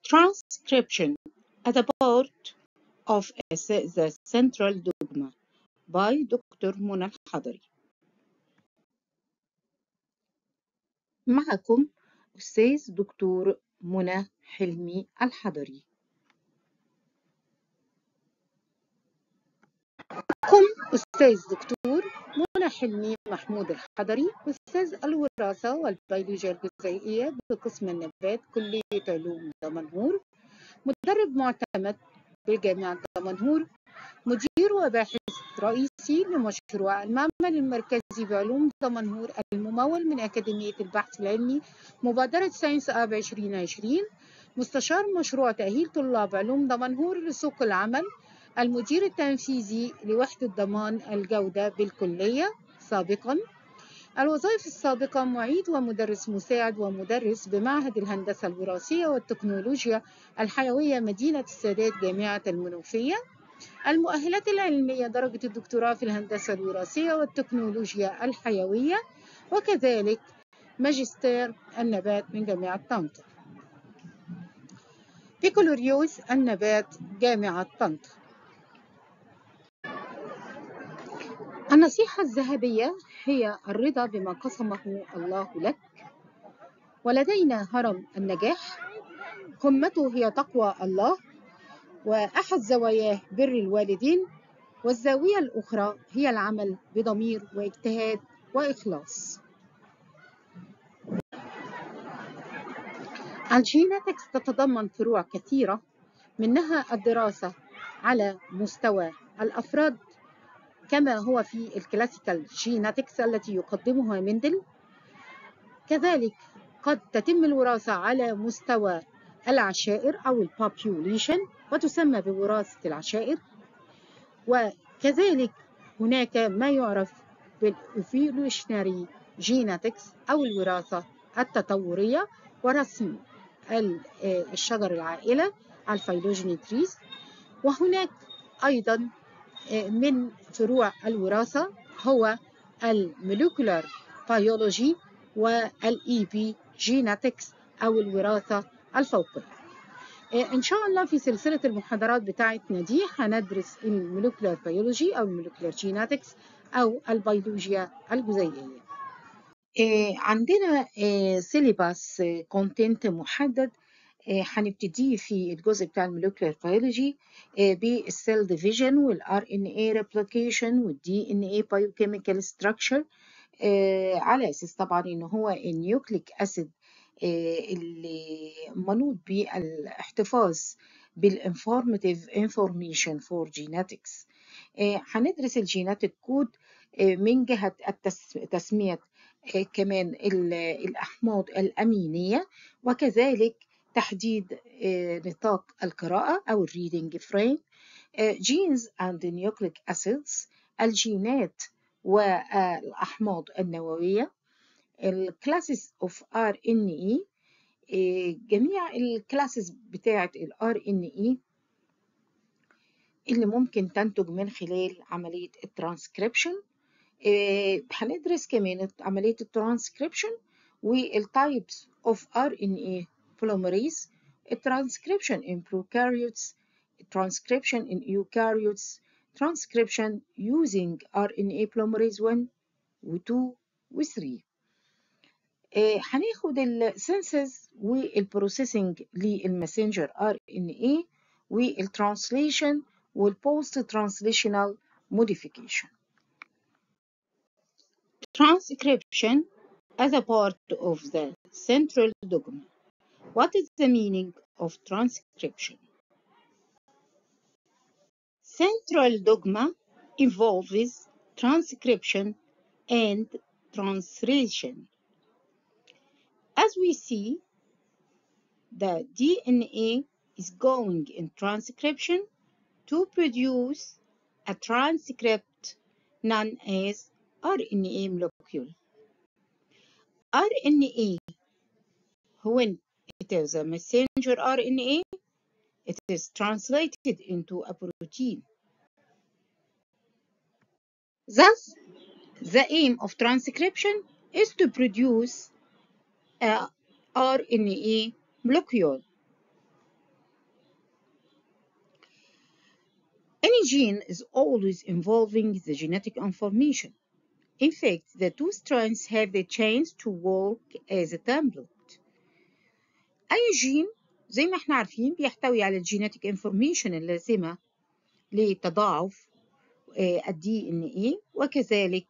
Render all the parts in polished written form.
Transcription as a part of the Central Dogma by Dr. منى الحضري. معكم أستاذ دكتور منى حلمي الحضري. أستاذ دكتور منى حلمي محمود الحضري، أستاذ الوراثة والبيولوجيا الجزيئية بقسم النبات كلية علوم دمنهور، مدرب معتمد بجامعة دمنهور، مدير وباحث رئيسي لمشروع المعمل المركزي بعلوم دمنهور الممول من أكاديمية البحث العلمي مبادرة ساينس آب 2020، مستشار مشروع تأهيل طلاب علوم دمنهور لسوق العمل، المدير التنفيذي لوحدة ضمان الجودة بالكلية سابقاً. الوظائف السابقة: معيد ومدرس مساعد ومدرس بمعهد الهندسة الوراثية والتكنولوجيا الحيوية مدينة السادات جامعة المنوفية. المؤهلات العلمية: درجة الدكتوراه في الهندسة الوراثية والتكنولوجيا الحيوية، وكذلك ماجستير النبات من جامعة طنطا. بكالوريوس النبات جامعة طنطا. النصيحة الذهبية هي الرضا بما قسمه الله لك، ولدينا هرم النجاح قمته هي تقوى الله، وأحد زواياه بر الوالدين، والزاوية الأخرى هي العمل بضمير واجتهاد وإخلاص. الجيناتكس تتضمن فروع كثيرة، منها الدراسة على مستوى الأفراد كما هو في الكلاسيكال جيناتكس التي يقدمها مندل. كذلك قد تتم الوراثة على مستوى العشائر أو البوبيوليشن وتسمى بوراثة العشائر، وكذلك هناك ما يعرف بالإيفولوشنري جيناتكس أو الوراثة التطورية ورسم الشجر العائلة الفيلوجيني تريز. وهناك أيضا من فروع الوراثة هو الموليكولار بيولوجي والإيبي جيناتكس أو الوراثة الفوقية. إن شاء الله في سلسلة المحاضرات بتاعتنا دي هندرس الموليكولار بيولوجي أو الموليكولار جيناتكس أو البيولوجيا الجزيئية. عندنا سيليباس كونتنت محدد هنبتدي في الجزء بتاع الموليكولار بيولوجي بالسيل ديفيجن والار ان اي ريبليكيشن والدي ان اي بايوكيميكال ستراكشر، على اساس طبعا ان هو النيوكليك اسيد اللي منوط بالاحتفاظ بالانفورماتيف انفورميشن فور جيناتكس. هندرس الجيناتيك كود من جهة تسمية كمان الأحماض الأمينية، وكذلك تحديد نطاق القراءة أو الريدنج فريم. genes and nucleic acids، الجينات والأحماض النووية. الكلاسز اوف RNA، جميع الكلاسز بتاعة RNA اللي ممكن تنتج من خلال عملية الترانسكريبشن. هندرس كمان عملية الترانسكريبشن والتايبس اوف RNA polymerase، الترانسكريبشن in prokaryotes، transcription in eukaryotes، transcription using RNA polymerase 1 و 2 و 3. هناخد السنسز والبروسيسنج للماسنجر RNA والترانسليشن والبوست ترانسليشنال modification. Transcription as a part of the central dogma. What is the meaning of transcription? Central dogma involves transcription and translation. As we see, the DNA is going in transcription to produce a transcript known as RNA molecule. RNA, when it is a messenger RNA, it is translated into a protein. Thus, the aim of transcription is to produce a RNA molecule. Any gene is always involving the genetic information. In fact, the two strands have the chance to work as a template. أي جين زي ما احنا عارفين بيحتوي على الجينيتيك انفورميشن اللازمة لتضاعف الدي ان ايه وكذلك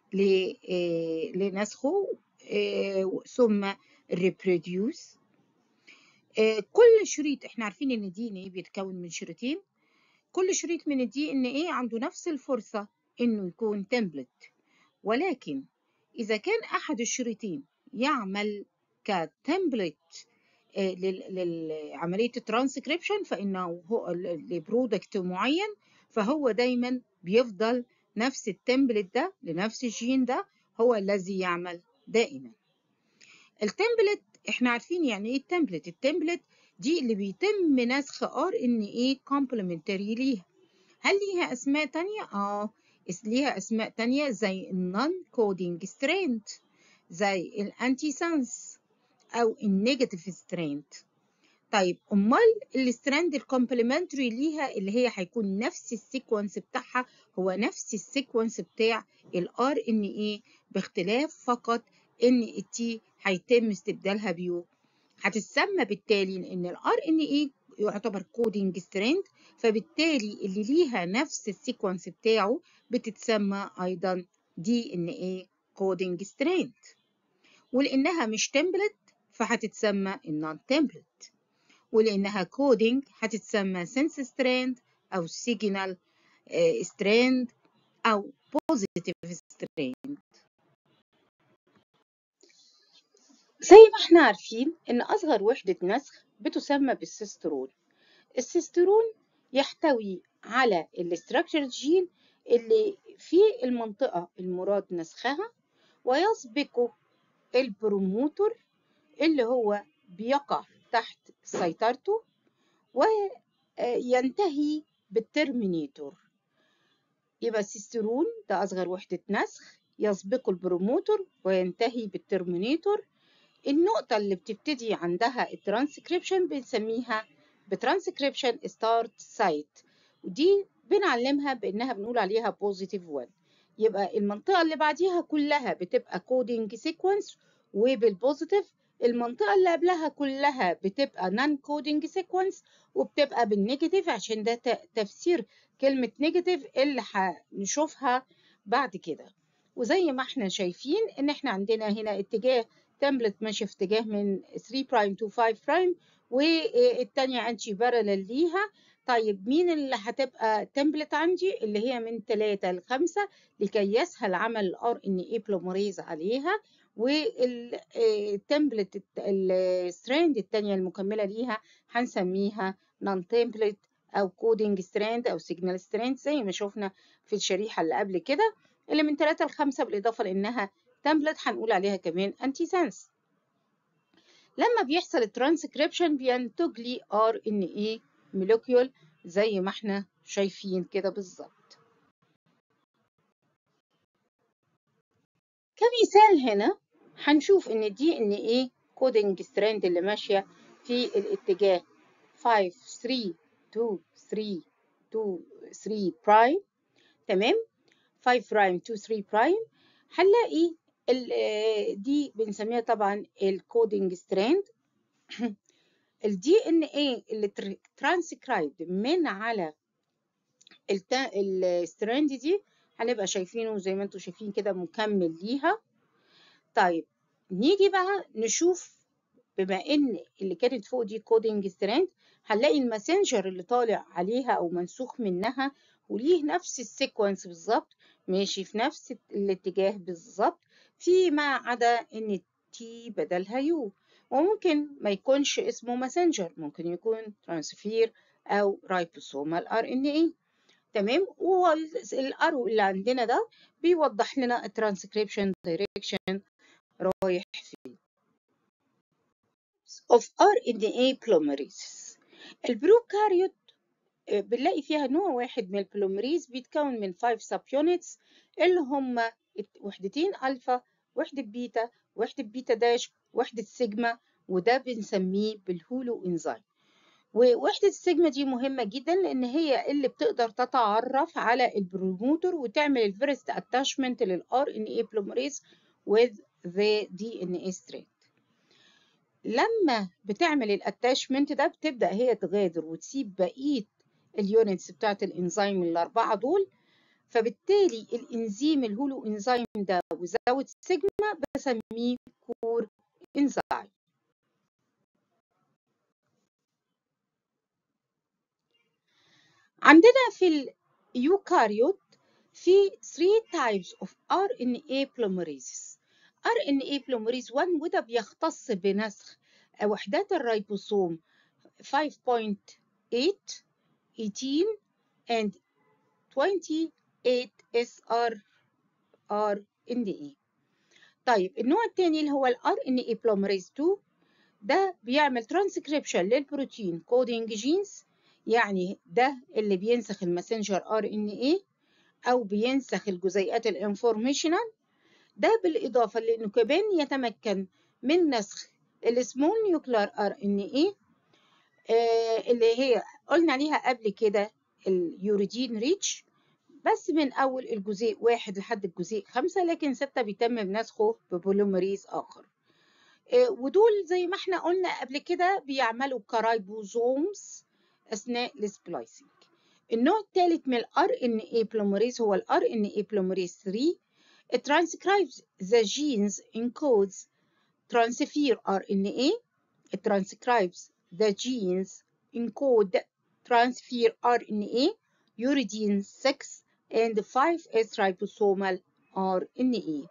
لنسخه ثم الريبروديوس. كل شريط احنا عارفين ان الدي ان ايه بيتكون من شريطين، كل شريط من الدي ان ايه عنده نفس الفرصة انه يكون تمبلت، ولكن اذا كان احد الشريطين يعمل كتمبلت لعملية الترانسكريبشن فإنه هو لبرودكت معين، فهو دايما بيفضل نفس التمبلت ده لنفس الجين ده هو الذي يعمل دائما. التمبلت احنا عارفين يعني ايه التمبلت. التمبلت دي اللي بيتم نسخ RNA كومبلمنتري ليها. هل ليها اسماء تانية؟ ليها اسماء تانية زي النون كودينج ستراند، زي الانتي سنس او النيجاتيف ستراند. طيب امال الستراند الكومبلمنتري ليها اللي هي هيكون نفس السيكونس بتاعها هو نفس السيكونس بتاع الار ان اي، باختلاف فقط ان التي هيتم استبدالها بيو. هتتسمى بالتالي ان الار ان اي يعتبر كودينج ستراند، فبالتالي اللي ليها نفس السيكونس بتاعه بتتسمى ايضا دي ان اي كودينج ستراند. ولانها مش تمبلت فهتتسمى النون تمبلت، ولانها كودينج هتتسمى سنس ستراند او سيجنال ستراند او بوزيتيف ستراند. زي ما احنا عارفين ان اصغر وحدة نسخ بتسمى بالسيسترون. السيسترون يحتوي على الاستراكشر جين اللي في المنطقة المراد نسخها، ويسبقه البروموتور اللي هو بيقع تحت سيطرته، وينتهي بالترمينيتور. يبقى السيسترون ده أصغر وحدة نسخ، يسبقه البروموتور وينتهي بالترمينيتور. النقطة اللي بتبتدي عندها الترانسكريبشن بنسميها بترانسكريبشن ستارت سايت، ودي بنعلمها بأنها بنقول عليها بوزيتيف 1. يبقى المنطقة اللي بعديها كلها بتبقى كودينج سيكونس وبالبوزيتيف، المنطقة اللي قبلها كلها بتبقى نون كودينج سيكونس وبتبقى بالنيجاتيف، عشان ده تفسير كلمة نيجاتيف اللي هنشوفها بعد كده. وزي ما احنا شايفين ان احنا عندنا هنا اتجاه تمبلت ماشي في اتجاه من 3 برايم to 5 برايم، والتانية انتي بارلل ليها. طيب مين اللي هتبقى تمبلت عندي؟ اللي هي من 3 ل 5 لكي يسهل عمل الار ان اي بوليمريز عليها. والتمبلت الستراند التانية المكملة ليها هنسميها نون تمبلت او كودينج ستراند او سيجنال ستراند زي ما شفنا في الشريحة اللي قبل كده. اللي من 3 ل 5 بالاضافة لانها تمبلت هنقول عليها كمان انتي سنس. لما بيحصل الترانسكريبشن بينتج لي ار ان اي مولكيول زي ما احنا شايفين كده بالظبط. كمثال هنا هنشوف ان الدي ان اي كودنج ستراند اللي ماشيه في الاتجاه 5 3 2 3 2 3 برايم، تمام، 5 برايم 2 3 برايم، هنلاقي دي بنسميها طبعا الكودينج ستراند. الدي ان اي اللي ترانسكرايب من على الستراند دي هنبقى شايفينه زي ما انتم شايفين كده مكمل ليها. طيب نيجي بقى نشوف، بما ان اللي كانت فوق دي كودينج ستراند، هنلاقي الماسنجر اللي طالع عليها او منسوخ منها وليه نفس السيكونس بالظبط، ماشي في نفس الاتجاه بالظبط، فيما عدا ان تي بدلها يو. وممكن ما يكونش اسمه ماسنجر، ممكن يكون ترانسفير او رايبوسومال ار ان اي، تمام. والارو اللي عندنا ده بيوضح لنا الترانسكريبشن دايركشن رايح فين. of RNA polymerase. البروكاريوت بنلاقي فيها نوع واحد من البوليمريز بيتكون من 5 سب يونتس اللي هم وحدتين الفا، وحده بيتا، وحده بيتا داش، وحده سيجما، وده بنسميه بالهولو انزيم. ووحدة السيجما دي مهمة جدا لأن هي اللي بتقدر تتعرف على البروموتر وتعمل الفيرست اتاشمنت للار ان اي بوليمريز with the DNA strand. لما بتعمل الاتاشمنت ده بتبدأ هي تغادر وتسيب بقية اليونتس بتاعت الانزيم الأربعة دول، فبالتالي الانزيم الهولو انزيم ده وزود سيجما بسميه كور انزيم. عندنا في اليوكاريوت في 3 types of RNA polymerases. RNA polymerase 1 وده بيختص بنسخ وحدات الريبوسوم 5.8 18 and 28 sRNA. طيب النوع الثاني اللي هو ال RNA polymerase 2 ده بيعمل ترانسكريبشن للبروتين كودينج جينز، يعني ده اللي بينسخ الماسنجر RNA أو بينسخ الجزيئات الانفورميشنال، ده بالإضافة لأنه كمان يتمكن من نسخ السمول نيوكلير RNA اللي هي قلنا عليها قبل كده اليوريدين ريتش، بس من أول الجزيء 1 لحد الجزيء 5، لكن 6 بيتم بنسخه ببوليمريز آخر. ودول زي ما احنا قلنا قبل كده بيعملوا كرايبوزومز أثناء السبلايسنج. النوع الثالث من ال RNA polymerase هو ال RNA polymerase 3. It transcribes the genes encodes transfer RNA. It transcribes the genes encode transfer RNA, uridine 6 and 5S ribosomal RNA.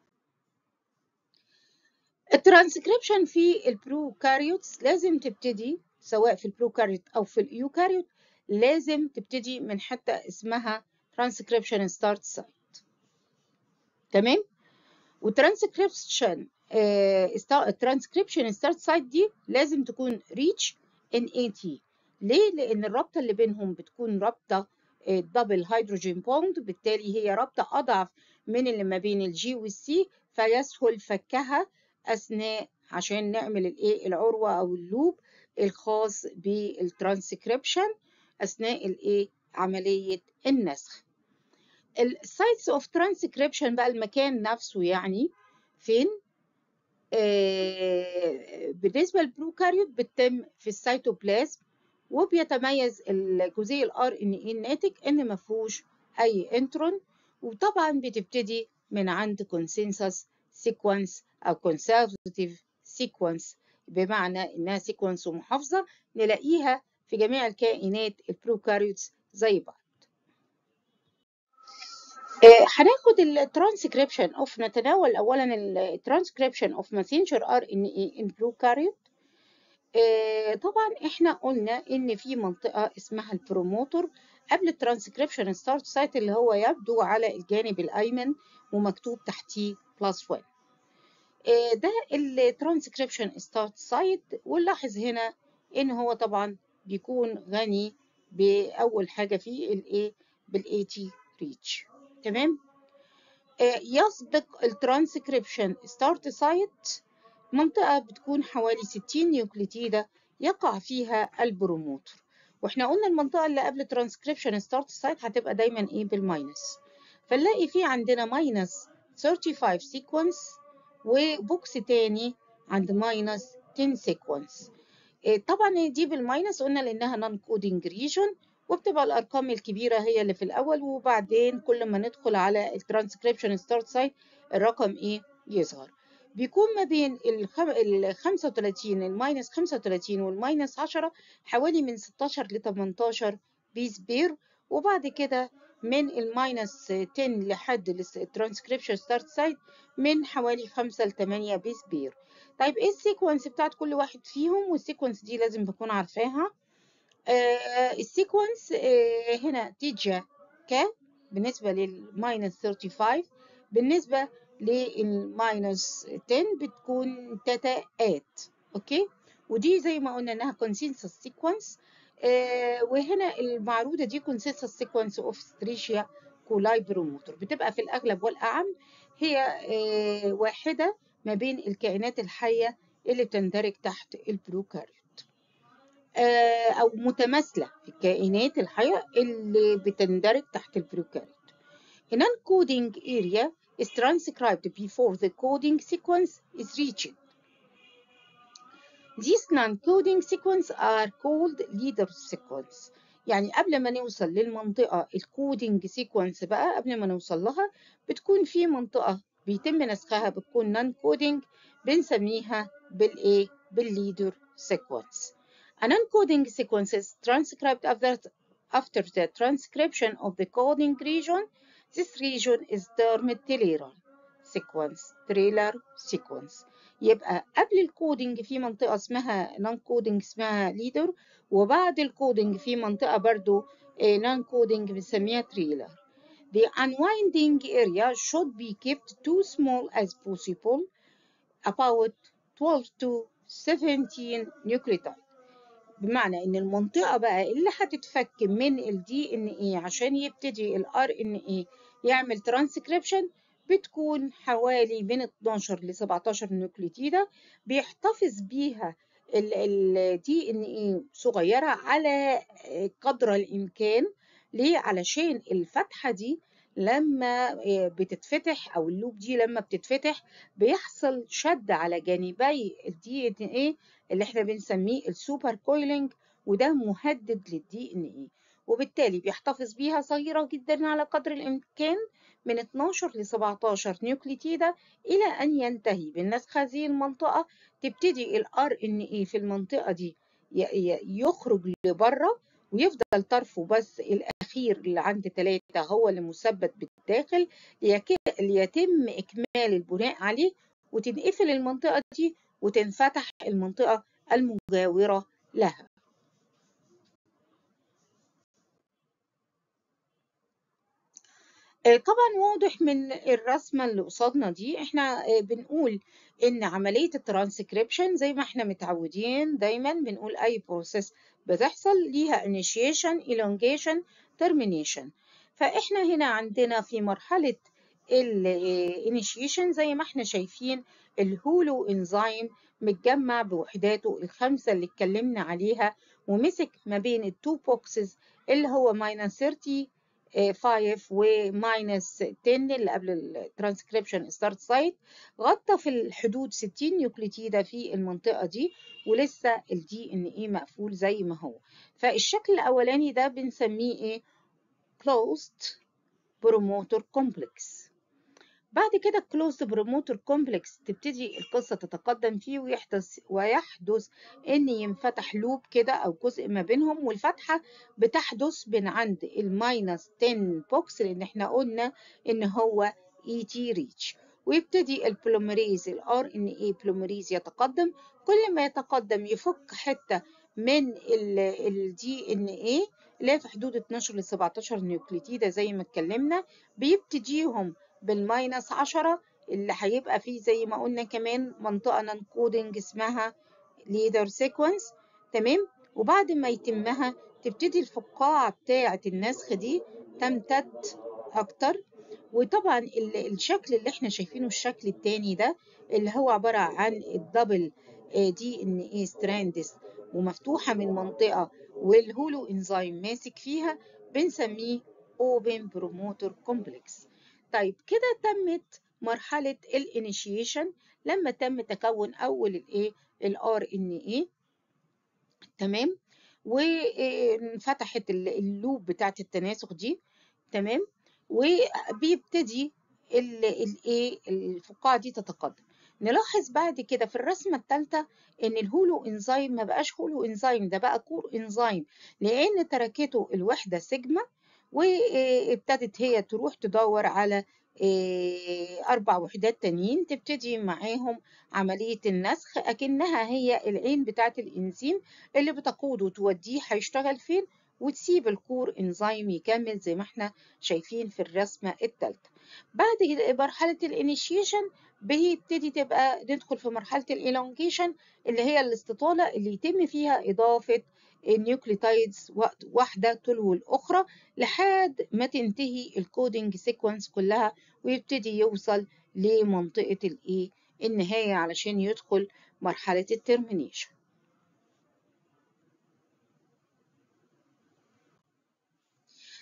الترانسكريبشن في البروكاريوتس لازم تبتدي، سواء في البروكاريوت أو في اليوكاريوت، لازم تبتدي من حتة اسمها ترانسكريبشن ستارت سايت. تمام؟ والترانسكريبشن ستارت سايت دي لازم تكون ريتش NAT. ليه؟ لأن الرابطة اللي بينهم بتكون رابطة دبل هيدروجين بوند، بالتالي هي رابطة أضعف من اللي ما بين الجي والسي، فيسهل فكها أثناء عشان نعمل الإيه العروة أو اللوب الخاص بالترانسكريبشن أثناء الإيه عملية النسخ. السايتس اوف ترانسكريبشن بقى المكان نفسه يعني فين؟ بالنسبه للبروكاريوت بتتم في السيتوبلازم، وبيتميز الجزيء الار ان اي الناتج ان ما فيهوش اي انترون، وطبعا بتبتدي من عند كونسنسس سيكونس او كونسرفتيف سيكونس، بمعنى انها سيكونس محافظه نلاقيها في جميع الكائنات البروكاريوتس زي بعض. هناخد الترانسكريبشن اوف، نتناول اولا الترانسكريبشن اوف ماسنجر ار ان اي ان بروكاريوت. طبعا احنا قلنا ان في منطقه اسمها البروموتور قبل الترانسكريبشن ستارت سايت اللي هو يبدو على الجانب الايمن ومكتوب تحتيه بلس 1. ده الترانسكريبشن ستارت سايت، ونلاحظ هنا ان هو طبعا بيكون غني باول حاجه فيه الايه بالاي تي ريتش. تمام. يسبق الترانسكريبشن ستارت سايت منطقة بتكون حوالي 60 نيوكليتيدة يقع فيها البروموتر، واحنا قلنا المنطقة اللي قبل الترانسكريبشن ستارت سايت هتبقى دايما ايه بالماينس، فنلاقي في عندنا ماينس 35 سيكونس وبوكس تاني عند ماينس 10 سيكونس. طبعا دي بالماينس قلنا لانها نون كودنج ريجون، وبتبقى الارقام الكبيره هي اللي في الاول، وبعدين كل ما ندخل على الترانسكريبشن ستارت سايت الرقم ايه يظهر. بيكون ما بين ال 35 الماينس 35 والماينس 10 حوالي من 16 ل 18 بيس بير، وبعد كده من الماينس 10 لحد الترانسكريبشن ستارت سايت من حوالي 5 ل 8 بيس بير. طيب ايه السيكونس بتاعت كل واحد فيهم؟ والسيكونس دي لازم بكون عارفاها. السيكونس هنا تيجا كا بالنسبة للماينس 35، بالنسبة للماينس 10 بتكون تاتا ات. اوكي، ودي زي ما قلنا انها كونسنسس سيكونس. وهنا المعروضة دي كونسنسس سيكونس اوف ستريشيا كولاي بروموتور، بتبقى في الاغلب والاعم هي واحدة ما بين الكائنات الحية اللي بتندرج تحت البروكاريوت. أو متماثلة في الكائنات الحية اللي بتندرج تحت البروكاريوت. A non-coding area is transcribed before the coding sequence is reached. These non-coding sequences are called leader sequence. يعني قبل ما نوصل للمنطقة الكودينج سيكونس بقى، قبل ما نوصل لها بتكون في منطقة بيتم نسخها بتكون نون كودينج، بنسميها بالايه؟ بالليدر سيكونس. A non-coding sequence is transcribed after the transcription of the coding region. This region is termed trailer sequence. يبقى قبل الكودينج في منطقة اسمها نون كودينج اسمها ليدر، وبعد الكودينج في منطقة برضو نون كودينج بنسميها تريلر. The unwinding area should be kept too small as possible, about 12 to 17 nucleotide. بمعنى ان المنطقة بقى اللي هتتفك من ال DNA عشان يبتدي ال RNA يعمل ترانسكريبشن بتكون حوالي من 12 ل 17 نيوكليتيدة، بيحتفظ بيها ال DNA صغيرة على قدر الإمكان. ليه؟ علشان الفتحة دي لما بتتفتح أو اللوب دي لما بتتفتح بيحصل شد على جانبي ال DNA اللي احنا بنسميه السوبر كويلنج، وده مهدد للدي ان ايه، وبالتالي بيحتفظ بيها صغيرة جدا على قدر الامكان من 12 ل 17 نيوكليتيدة الى ان ينتهي بالنسخ هذه المنطقة. تبتدي الار ان ايه في المنطقة دي يخرج لبره، ويفضل طرفه بس الاخير اللي عند 3 هو اللي مثبت بالداخل ليتم اكمال البناء عليه، وتنقفل المنطقة دي وتنفتح المنطقة المجاورة لها. طبعا واضح من الرسمة اللي قصادنا دي احنا بنقول ان عملية الترانسكريبشن زي ما احنا متعودين دايما بنقول اي بروسيس بتحصل ليها initiation elongation termination. فاحنا هنا عندنا في مرحلة الانيشيشن زي ما احنا شايفين الهولو انزيم متجمع بوحداته الخمسة اللي اتكلمنا عليها، ومسك ما بين التو بوكسز اللي هو -30 5 وماينس 10 اللي قبل الترانسكريبشن ستارت سايت، غطى في الحدود 60 نيوكليتيدة في المنطقة دي، ولسه الدي ان ايه مقفول زي ما هو. فالشكل الاولاني ده بنسميه ايه؟ closed promoter complex. بعد كده closed promoter complex تبتدي القصة تتقدم فيه ويحدث ان ينفتح لوب كده او جزء ما بينهم، والفتحة بتحدث من عند الماينس 10 بوكس لان احنا قلنا ان هو ET reach، ويبتدي البوليمريز الار ان اي بوليمريز يتقدم. كل ما يتقدم يفك حتة من الدي ان اي اللي هي في حدود 12 ل 17 نيوكليتيدة زي ما اتكلمنا، بيبتديهم بالماينس 10 اللي هيبقى فيه زي ما قلنا كمان منطقة نون كودنج اسمها ليدر سيكونس. تمام. وبعد ما يتمها تبتدي الفقاعة بتاعة النسخ دي تمتد أكتر. وطبعا الشكل اللي احنا شايفينه الشكل التاني ده اللي هو عبارة عن الدبل دي ان ايه ستراندس ومفتوحة من منطقة والهولو انزيم ماسك فيها، بنسميه اوبن بروموتور كومبلكس. طيب كده تمت مرحلة الانيشيشن لما تم تكون أول الايه الار ان ايه. تمام. وانفتحت اللوب بتاعت التناسخ دي. تمام. وبيبتدي الايه الفقاعة دي تتقدم. نلاحظ بعد كده في الرسمة الثالثة ان الهولو انزيم ما بقاش هولو انزيم، ده بقى كور انزيم، لان تركته الوحدة سيجما، وابتدت هي تروح تدور على 4 وحدات تانيين تبتدي معاهم عملية النسخ، أكنها هي العين بتاعة الإنزيم اللي بتقوده وتوديه هيشتغل فين، وتسيب الكور إنزيم يكمل زي ما احنا شايفين في الرسمة الثالثة. بعد مرحلة الانيشيشن بيبتدي تبقى ندخل في مرحلة الإلونجيشن اللي هي الاستطالة اللي يتم فيها إضافة النيوكليوتايدز واحدة تلو الأخرى لحد ما تنتهي الكودينج سيكونس كلها، ويبتدي يوصل لمنطقة الإيه النهاية علشان يدخل مرحلة الترمينيشن.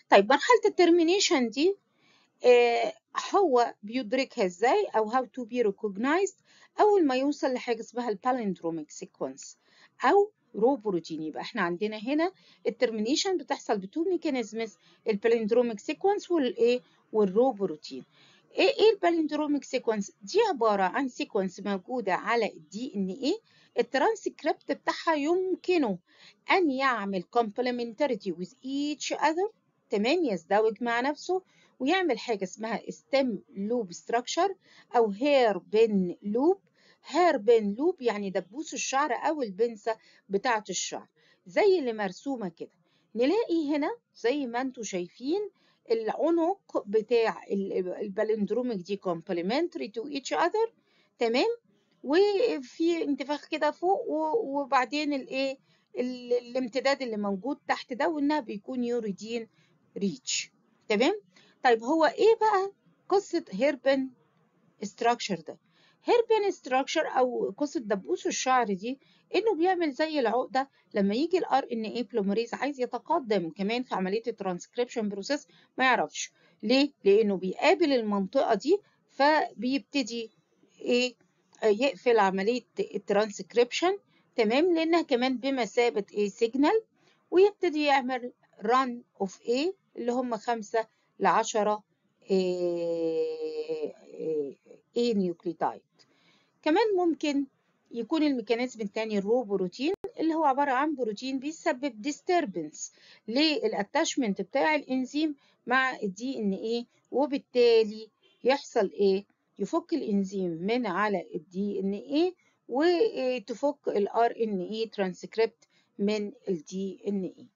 طيب مرحلة الترمينيشن دي هو بيدركها ازاي او how to be recognized اول ما يوصل لحاجه اسمها البالندروميك سيكونس او رو بروتين. يبقى احنا عندنا هنا الترمينيشن بتحصل بتو ميكانيزمز، البالندروميك سيكونس والايه والرو بروتين. ايه البالندروميك سيكونس دي؟ عباره عن سيكونس موجوده على الدي ان ايه، الترانسكريبت بتاعها يمكنه ان يعمل complementarity with each other، تمام، يزدوج مع نفسه ويعمل حاجة اسمها stem loop structure أو hair pin loop. hair pin loop يعني دبوس الشعر أو البنسة بتاعة الشعر زي اللي مرسومة كده. نلاقي هنا زي ما انتوا شايفين العنق بتاع البالندروميك دي complementary to each other، تمام، وفي انتفاخ كده فوق وبعدين الايه الامتداد اللي موجود تحت ده، وانها بيكون يوريدين ريتش، تمام. طيب هو ايه بقى قصة هيربن ستراكشر ده؟ هيربن ستراكشر او قصة دبوس الشعر دي انه بيعمل زي العقدة لما يجي الار ان اي بلوميريز عايز يتقدم كمان في عملية الترانسكريبشن بروسيس ما يعرفش ليه، لانه بيقابل المنطقة دي فبيبتدي ايه يقفل عملية الترانسكريبشن، تمام، لانها كمان بمثابة ايه سيجنال، ويبتدي يعمل ران اوف ايه اللي هم 5 ل 10 ايه نيوكليوتايد. كمان ممكن يكون الميكانيزم الثاني الرو بروتين اللي هو عبارة عن بروتين بيسبب ديستربنس للاتاشمنت بتاع الانزيم مع الدي ان ايه، وبالتالي يحصل ايه؟ يفك الانزيم من على الدي ان ايه وتفك الار ان ايه ترانسكريبت من الدي ان ايه.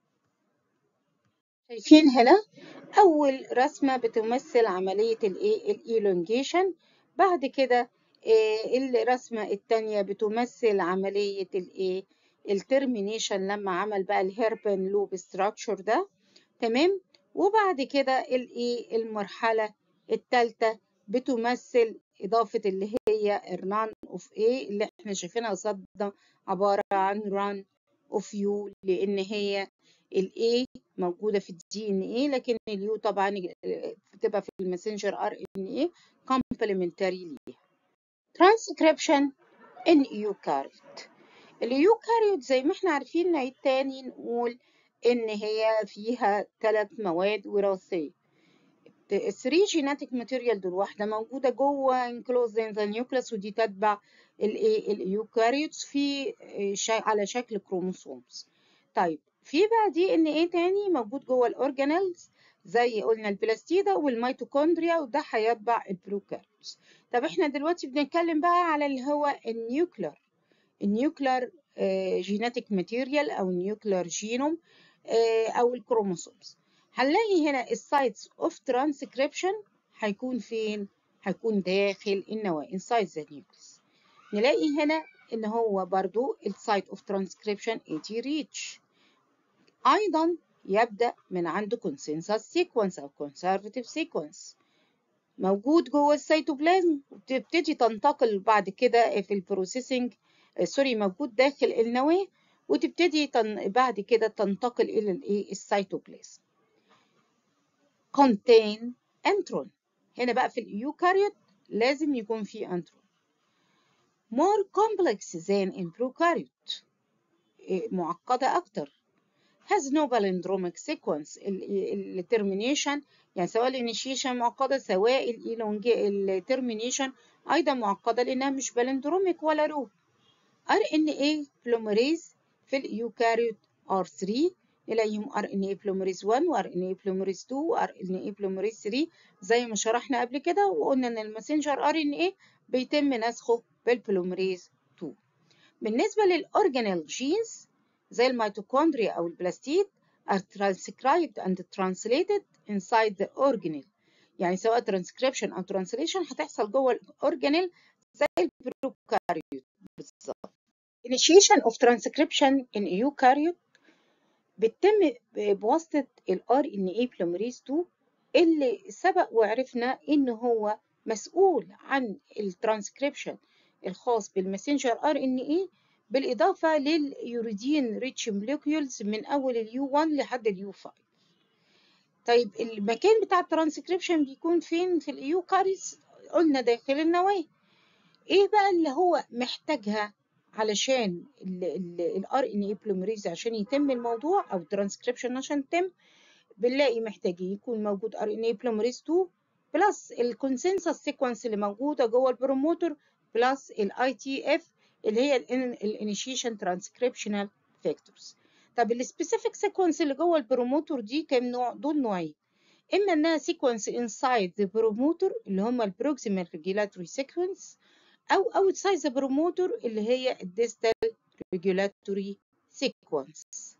شايفين هنا أول رسمة بتمثل عملية الإيلونجيشن. بعد كده الرسمة التانية بتمثل عملية الترمينيشن لما عمل بقى الهيربن لوب ستراكشر ده، تمام. وبعد كده المرحلة التالتة بتمثل إضافة اللي هي الران اوف ايه اللي احنا شايفينها قصادنا عبارة عن ران اوف يو، لأن هي الاي موجودة في الدي ان ايه، لكن اليو طبعا بتبقى في الماسنجر ار ان ايه كومبلمنتري ليها. ترانسكريبشن ان يوكاريوت. اليوكاريوت زي ما احنا عارفين نعيد تاني نقول ان هي فيها 3 مواد وراثية. 3 جيناتيك ماتيريال دول واحدة موجودة جوه انكلوز ان ذا نيوكليس، ودي تتبع اليوكاريوتس في على شكل كروموسومز. طيب في بقى دي ان ايه تاني موجود جوه الاورجانيلز زي قلنا البلاستيدا والميتوكوندريا، وده هيتبع البروكاريوتس. طب احنا دلوقتي بنتكلم بقى على اللي هو النيوكلر جيناتيك ماتيريال او النيوكلر جينوم او الكروموسومز. هنلاقي هنا السايتس اوف ترانسكريبشن هيكون فين؟ هيكون داخل النواة inside the nucleus. نلاقي هنا ان هو برضو السايت اوف ترانسكريبشن 80 ريتش. ايضا يبدأ من عنده consensus sequence او conservative sequence موجود جوه السيتوبلازم، وتبتدي تنتقل بعد كده في البروسيسنج موجود داخل النواة، وتبتدي بعد كده تنتقل الى السيتوبلازم. contain intron. هنا بقى في اليوكاريوت لازم يكون في intron. more complex than in prokaryote، معقدة أكتر. has no palindromic sequence. الترمينيشن يعني سواء الانيشيشن معقدة سواء الترمينيشن أيضا معقدة لأنها مش بالندروميك ولا رو. RNA polymerase في اليوكاريوت R3 نلاقيهم RNA polymerase 1 و RNA polymerase 2 و RNA polymerase 3 زي ما شرحنا قبل كده، وقلنا إن الماسنجر RNA بيتم نسخه بالبوليمريز 2. بالنسبة للأورجانيل جينز زي الميتوكوندريا أو البلاستيد are transcribed and translated inside the organelle. يعني سواء transcription أو translation هتحصل جوه الأورجانيل زي البروكاريوت بالظبط. Initiation of transcription in eukaryote بتتم بواسطة ال RNA polymerase 2 اللي سبق وعرفنا إن هو مسؤول عن الترانسكريبشن الخاص بالماسنجر RNA بالإضافة لليوريدين ريتش موليكيولز من أول اليو 1 لحد اليو 5. طيب المكان بتاع الترانسكريبشن بيكون فين في الإيوكاريوت؟ قلنا داخل النواة. ايه بقى اللي هو محتاجها علشان الار ان اي بوليمريز عشان يتم الموضوع او الترانسكريبشن عشان يتم؟ بنلاقي محتاجين يكون موجود ار ان اي بوليمريز 2 بلس الكونسنسس سيكونس اللي موجوده جوه البروموتور بلس الاي تي اف اللي هي الانيشيشن ترانسكريبشنال فاكتورز. طب السبيسيفيك سيكونس اللي جوه البروموتور دي كام نوع؟ دول نوعين، اما انها سيكونس انسايد ذا بروموتور اللي هم البروكسيمال ريجولاتوري سيكونس، او outside the promoter اللي هي الديستال regulatory sequence.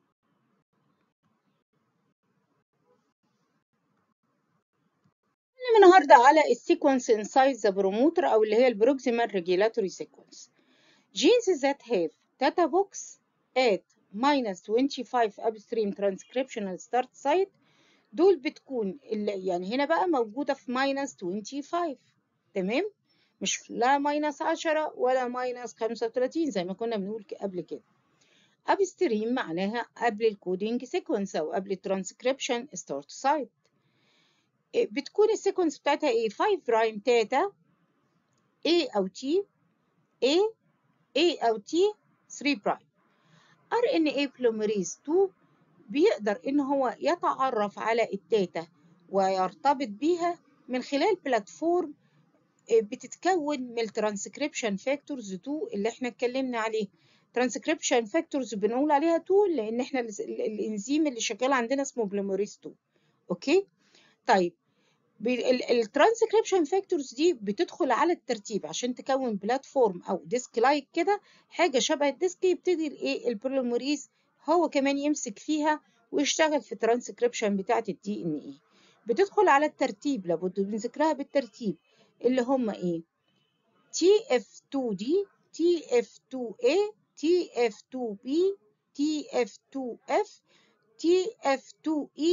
النهارده على السيكونس inside the promoter او اللي هي البروكسيمال regulatory sequence. Genes that have data box at -25 upstream transcriptional start site دول بتكون يعني هنا بقى موجودة في -25، تمام؟ مش لا -10 ولا -35 زي ما كنا بنقول قبل كده. upstream معناها قبل الكودينج سيكونس او قبل الترانسكريبشن ستارت سايت. بتكون السيكونس بتاعتها ايه؟ 5 برايم تاتا A او T A او T 3 برايم. RNA polymerase 2 بيقدر ان هو يتعرف على التاتا ويرتبط بيها من خلال بلاتفورم بتتكون من الترانسكريبشن فاكتورز 2 اللي احنا اتكلمنا عليه. ترانسكريبشن فاكتورز بنقول عليها 2 لان احنا الانزيم اللي شغال عندنا اسمه بوليمريز 2. اوكي، طيب الترانسكريبشن فاكتورز دي بتدخل على الترتيب عشان تكون بلاتفورم او ديسك لايك كده، حاجه شبه الديسك، يبتدي الايه البوليمريز هو كمان يمسك فيها ويشتغل في الترانسكريبشن بتاعه الدي ان اي. بتدخل على الترتيب، لابد من ذكرها بالترتيب، اللي هم ايه؟ TF2D TF2A TF2B TF2F TF2E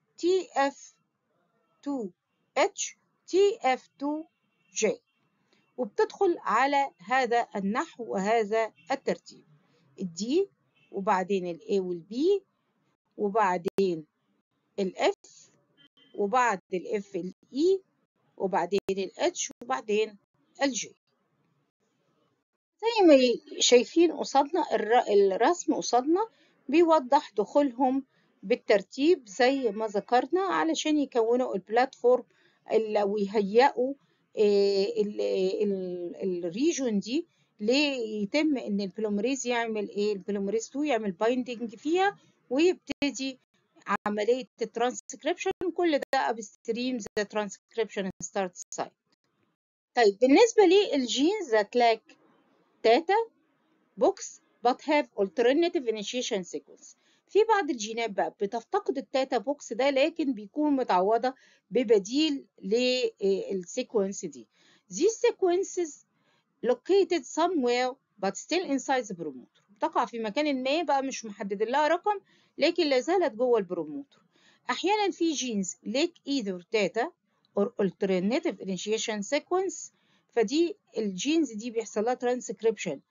TF2H TF2J، وبتدخل على هذا النحو وهذا الترتيب. الدي وبعدين الاي والبي وبعدين الاف وبعد الاف الاي وبعدين الاتش وبعدين الجي. زي ما شايفين قصادنا الرسم قصادنا بيوضح دخولهم بالترتيب زي ما ذكرنا علشان يكونوا البلاتفورم او يهيئوا الريجون دي ليتم ان البوليمريز يعمل ايه؟ البوليمريز 2 يعمل بايندنج فيها ويبتدي عمليه الترانسكريبشن. كل ده ابستريم ذا ترانسكريبشن ستارت سايت. طيب بالنسبه للجينز ذات لاك داتا بوكس but have alternative initiation sequence، في بعض الجينات بقى بتفتقد الداتا بوكس ده لكن بيكون متعوضة ببديل للسيكونس دي. These sequences located somewhere but still inside the promoter، بتقع في مكان ما بقى مش محدد لها رقم لكن لا زالت جوه البروموتر. أحيانا في جينز lack either data or alternative initiation sequence، فدي الجينز دي بيحصل لها ترانسكريبشن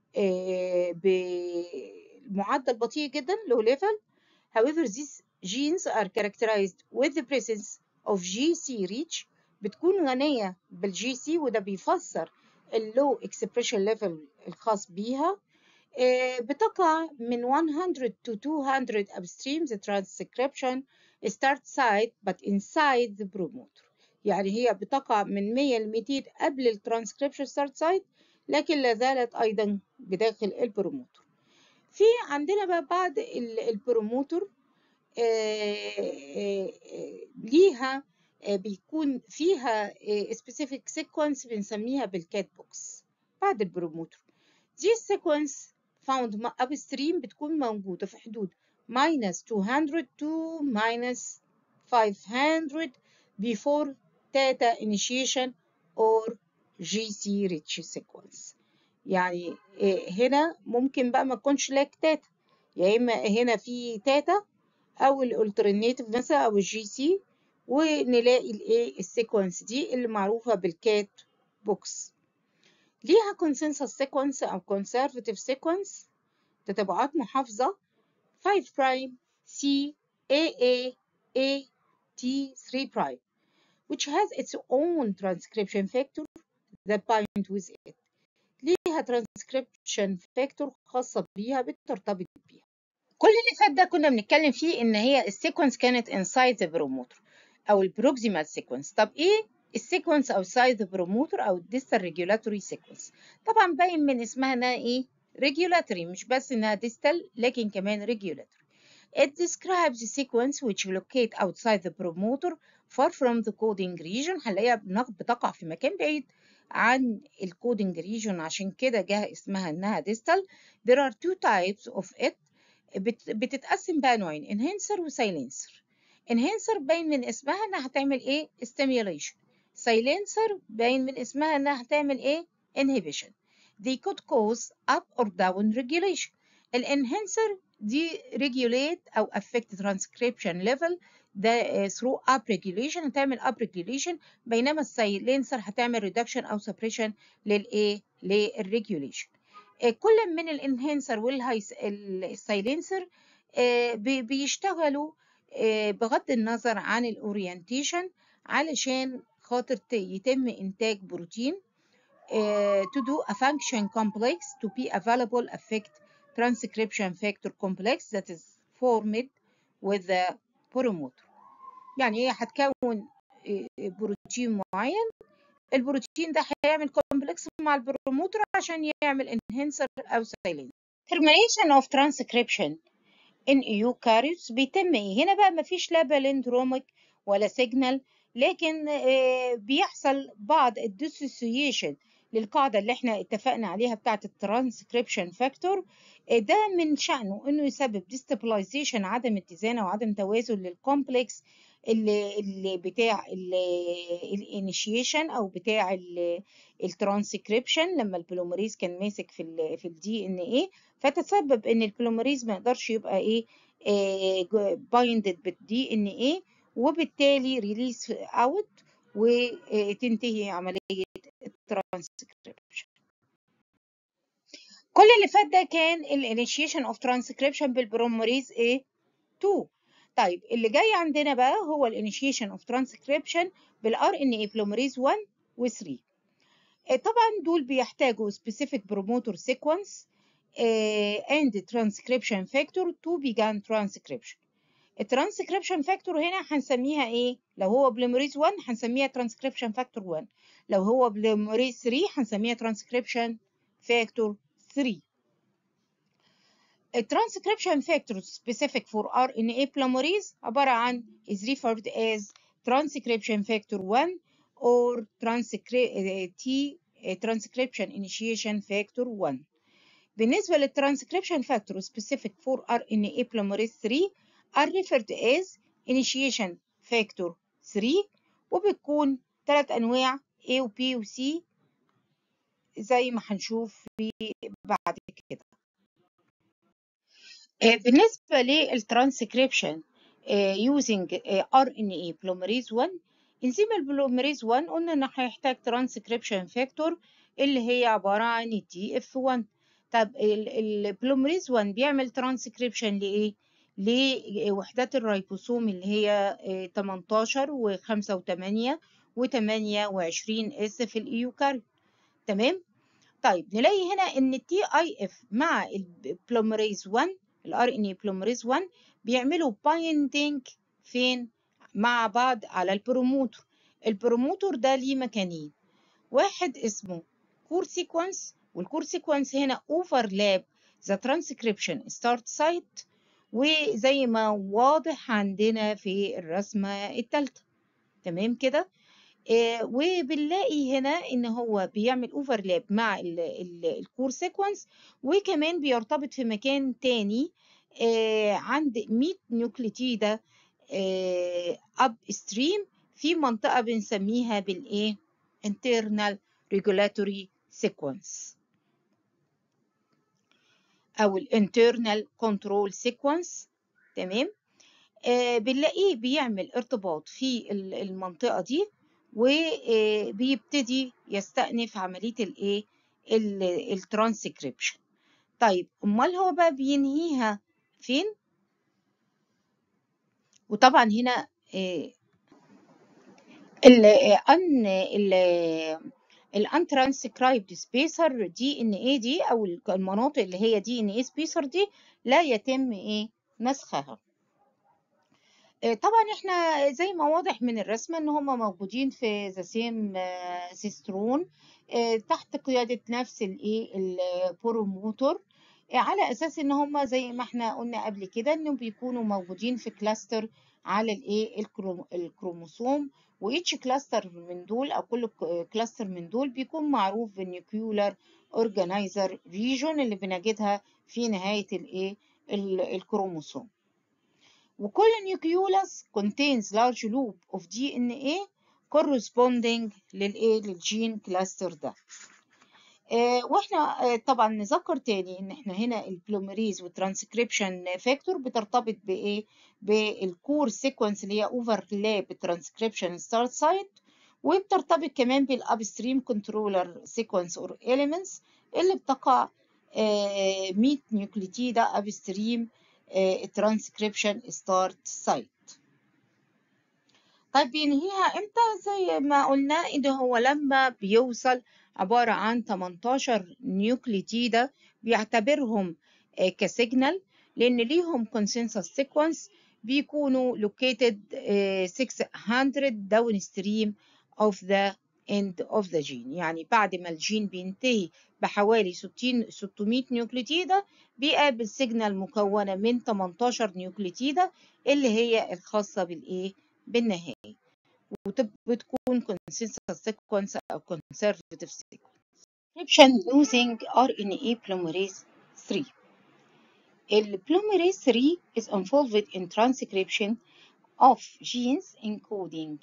بمعدل بطيء جدا low level. However these genes are characterized with the presence of GC reach، بتكون غنية بالجي سي وده بيفسر اللو expression level الخاص بيها. بتقع من 100 to 200 upstream the transcription start site but inside the promoter، يعني هي بتقع من 100 ل 200 قبل الترانسكريبشن ستارت سايت لكن لا زالت أيضا بداخل البروموتر. في عندنا بقى بعض البروموتر ليها بيكون فيها specific sequence بنسميها بالكات بوكس بعد البروموتر. دي sequence found upstream بتكون موجودة في حدود -200 to -500 before data initiation or GC rich sequence. يعني هنا ممكن بقى ما تكونش لاك تاتا، يا اما هنا في تاتا او الالترناتيف مثلا او الجي سي، ونلاقي الايه السيكونس دي اللي معروفه بالكات بوكس. ليها كونسنسس سيكونس او كونسرفتيف سيكونس تتابعات محافظه 5 برايم سي اي اي اي T3', which has its own transcription factor that bind with it. ليها transcription factor خاصة بيها بترتبط بيها. كل اللي فات ده كنا بنتكلم فيه إن هي السيكونس كانت inside the promoter أو البروكسيمال سيكونس. طب إيه السيكونس outside the promoter أو distal regulatory sequence؟ طبعا باين من اسمها إنها إيه؟ regulatory، مش بس إنها distal لكن كمان regulatory. It describes the sequence which locate outside the promoter far from the coding region. هنلاقيها بتقع في مكان بعيد عن الكودينج region، عشان كده جه اسمها إنها distal. There are two types of it. بتتقسم بقى نوعين، enhancer وسايلنسر. enhancer باين من اسمها انها هتعمل ايه؟ stimulation. silencer باين من اسمها انها هتعمل ايه؟ inhibition. they could cause up or down regulation. الانهانسر دي regulate او affect transcription level ده through up regulation، هتعمل up regulation، بينما السايلنسر هتعمل reduction او suppression للايه؟ للregulation. كل من الانهانسر والسايلنسر بيشتغلوا بغض النظر عن الاورينتيشن علشان خاطر يتم انتاج بروتين to do a function complex to be available affect transcription factor complex that is formed with the promoter. يعني هي هتكون بروتين معين، البروتين ده هيعمل كومبلكس مع البروموتر عشان يعمل انهانسر او سايلنسر. termination of transcription in eukaryotes بيتم ايه؟ هنا بقى مفيش لا بالندروميك ولا سيجنال، لكن بيحصل بعض الديسوسيشن للقاعده اللي احنا اتفقنا عليها بتاعه الترانسكريبشن فاكتور. ده من شأنه انه يسبب ديستابلايزيشن، عدم اتزان او عدم توازن للكومبلكس اللي بتاع الانيشيشن او بتاع الترانسكريبشن لما البوليمريز كان ماسك في الدي ان ايه، فتسبب ان البوليمريز ما يقدرش يبقى ايه بايندد بالدي ان ايه، وبالتالي ريليس اوت وتنتهي عمليه الترانسكريبشن. كل اللي فات ده كان الانيشيشن اوف ترانسكريبشن بالبوليمريز ايه 2. طيب اللي جاي عندنا بقى هو الانيشيشن اوف ترانسكريبشن بالار ان اي بوليمريز 1 و 3. طبعا دول بيحتاجوا specific promoter sequence and transcription factor to begin transcription. الترانسكريبشن فاكتور هنا هنسميها ايه؟ لو هو بوليمريز 1 هنسميها ترانسكريبشن فاكتور 1، لو هو بوليمريز 3 هنسميها ترانسكريبشن فاكتور 3. الترانسكريبشن فاكتور specific for RNA polymerase عبارة عن is referred as transcription factor 1 or transcription initiation factor 1. بالنسبة للترانسكريبشن فاكتور specific for RNA polymerase 3 are referred as initiation factor 3، وبتكون 3 أنواع A و B و C زي ما هنشوف بعد كده. بالنسبة للترانسكريبشن using RNA polymerase 1، انزيم البوليمريز 1 قلنا إن هيحتاج ترانسكريبشن فاكتور اللي هي عبارة عن TF1. طب البوليمريز 1 بيعمل ترانسكريبشن لإيه؟ لوحدات الريبوسوم اللي هي 18 و5 و8 و28 اس في الإيوكاريوت. تمام؟ طيب نلاقي هنا إن التي اي اف مع البوليمريز 1 الار ان اي بوليمريز 1 بيعملوا بايندينج فين؟ مع بعض على البروموتور. البروموتور ده ليه مكانين، واحد اسمه كور سيكونس، والكور سيكونس هنا اوفرلاب ذا ترانسكريبشن ستارت سايت، وزي ما واضح عندنا في الرسمه الثالثه. تمام كده؟ وبنلاقي هنا ان هو بيعمل اوفرلاب مع الكور سيكونس، وكمان بيرتبط في مكان تاني عند 100 نيوكليتيدة اب ستريم في منطقة بنسميها بالايه internal regulatory sequence او الانترنال كنترول سيكونس. تمام؟ بنلاقيه بيعمل ارتباط في المنطقة دي وبيبتدي يستأنف عملية الايه الترانسكريبشن. طيب امال هو بقى بينهيها فين؟ وطبعا هنا الانترانسكرايبد سبيسر دي ان ايه دي، او المناطق اللي هي دي ان ايه سبيسر دي لا يتم نسخها. طبعا احنا زي ما واضح من الرسمة ان هم موجودين في ذا سيم سيسترون تحت قيادة نفس البروموتور، على اساس ان هم زي ما احنا قلنا قبل كده انهم بيكونوا موجودين في كلاستر على الكروموسوم، وإيتش كلاستر من دول او كل كلاستر من دول بيكون معروف بالنيوكليولار اورجانيزر ريجون اللي بنجدها في نهاية الكروموسوم. وكل nucleus contains large loop of DNA corresponding للجين كلاستر ده. واحنا طبعا نذكر تاني ان احنا هنا البلوميريز والترانسكريبشن فاكتور بترتبط بالكور سيكونس اللي هي اوفرلاب الترانسكريبشن ستارت سايت، وبترتبط كمان بالابستريم كنترولر سيكونس اور اليمنتس اللي بتقع 100 نيوكليتيدا ابستريم الترانسكريبشن ستارت سايت. طيب بينهيها امتى؟ زي ما قلنا ان هو لما بيوصل عبارة عن 18 نيوكليتيدا بيعتبرهم كسيجنال، لان ليهم كونسنسس سيكونس بيكونوا located 600 داون ستريم of the end of the gene. يعني بعد ما الجين بينتهي بحوالي 600 نيوكليتيدا بيقابل سيجنال مكونة من 18 نيوكليتيدا اللي هي الخاصة بالنهاية، وبتكون consensus sequence أو conservative sequence. Transcription using RNA polymerase 3. Polymerase 3 is involved in transcription of genes encoding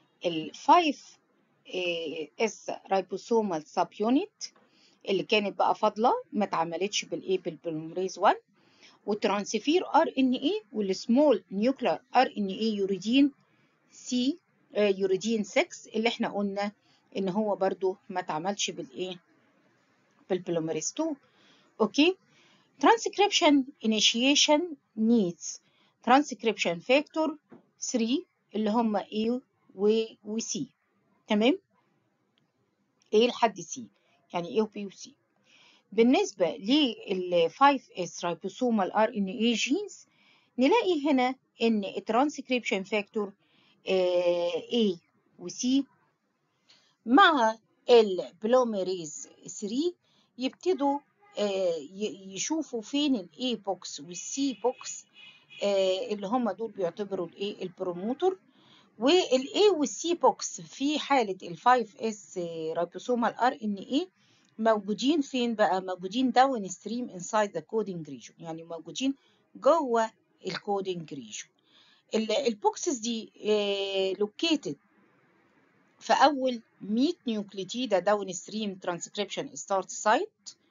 5S ribosomal subunit اللي كانت بقى فاضلة ما اتعملتش بالبوليمريز 1، والترانسفير RNA والسمول نيوكلير RNA يوريدين سي يوريدين 6 اللي احنا قلنا ان هو برضو ما اتعملش بالبوليمريز 2. اوكي. transcription initiation needs transcription factor 3 اللي هم A و C. تمام. A لحد C، يعني A و B و C. بالنسبة لل 5S ribosomal RNA genes نلاقي هنا ان الترانسكريبشن فاكتور A و C مع البلوميريز 3 يبتدوا يشوفوا فين الاي بوكس والسي بوكس اللي هم دول بيعتبروا البروموتور، والاي والسي بوكس في حالة ال 5S ribosomal RNA موجودين فين بقى؟ موجودين داون ستريم انسايد ذا كودينج ريجون، يعني موجودين جوه الكودينج ريجون. البوكسز دي لوكيتد في اول 100 نيوكليتيدا داون ستريم ترانسكريبشن ستارت سايت.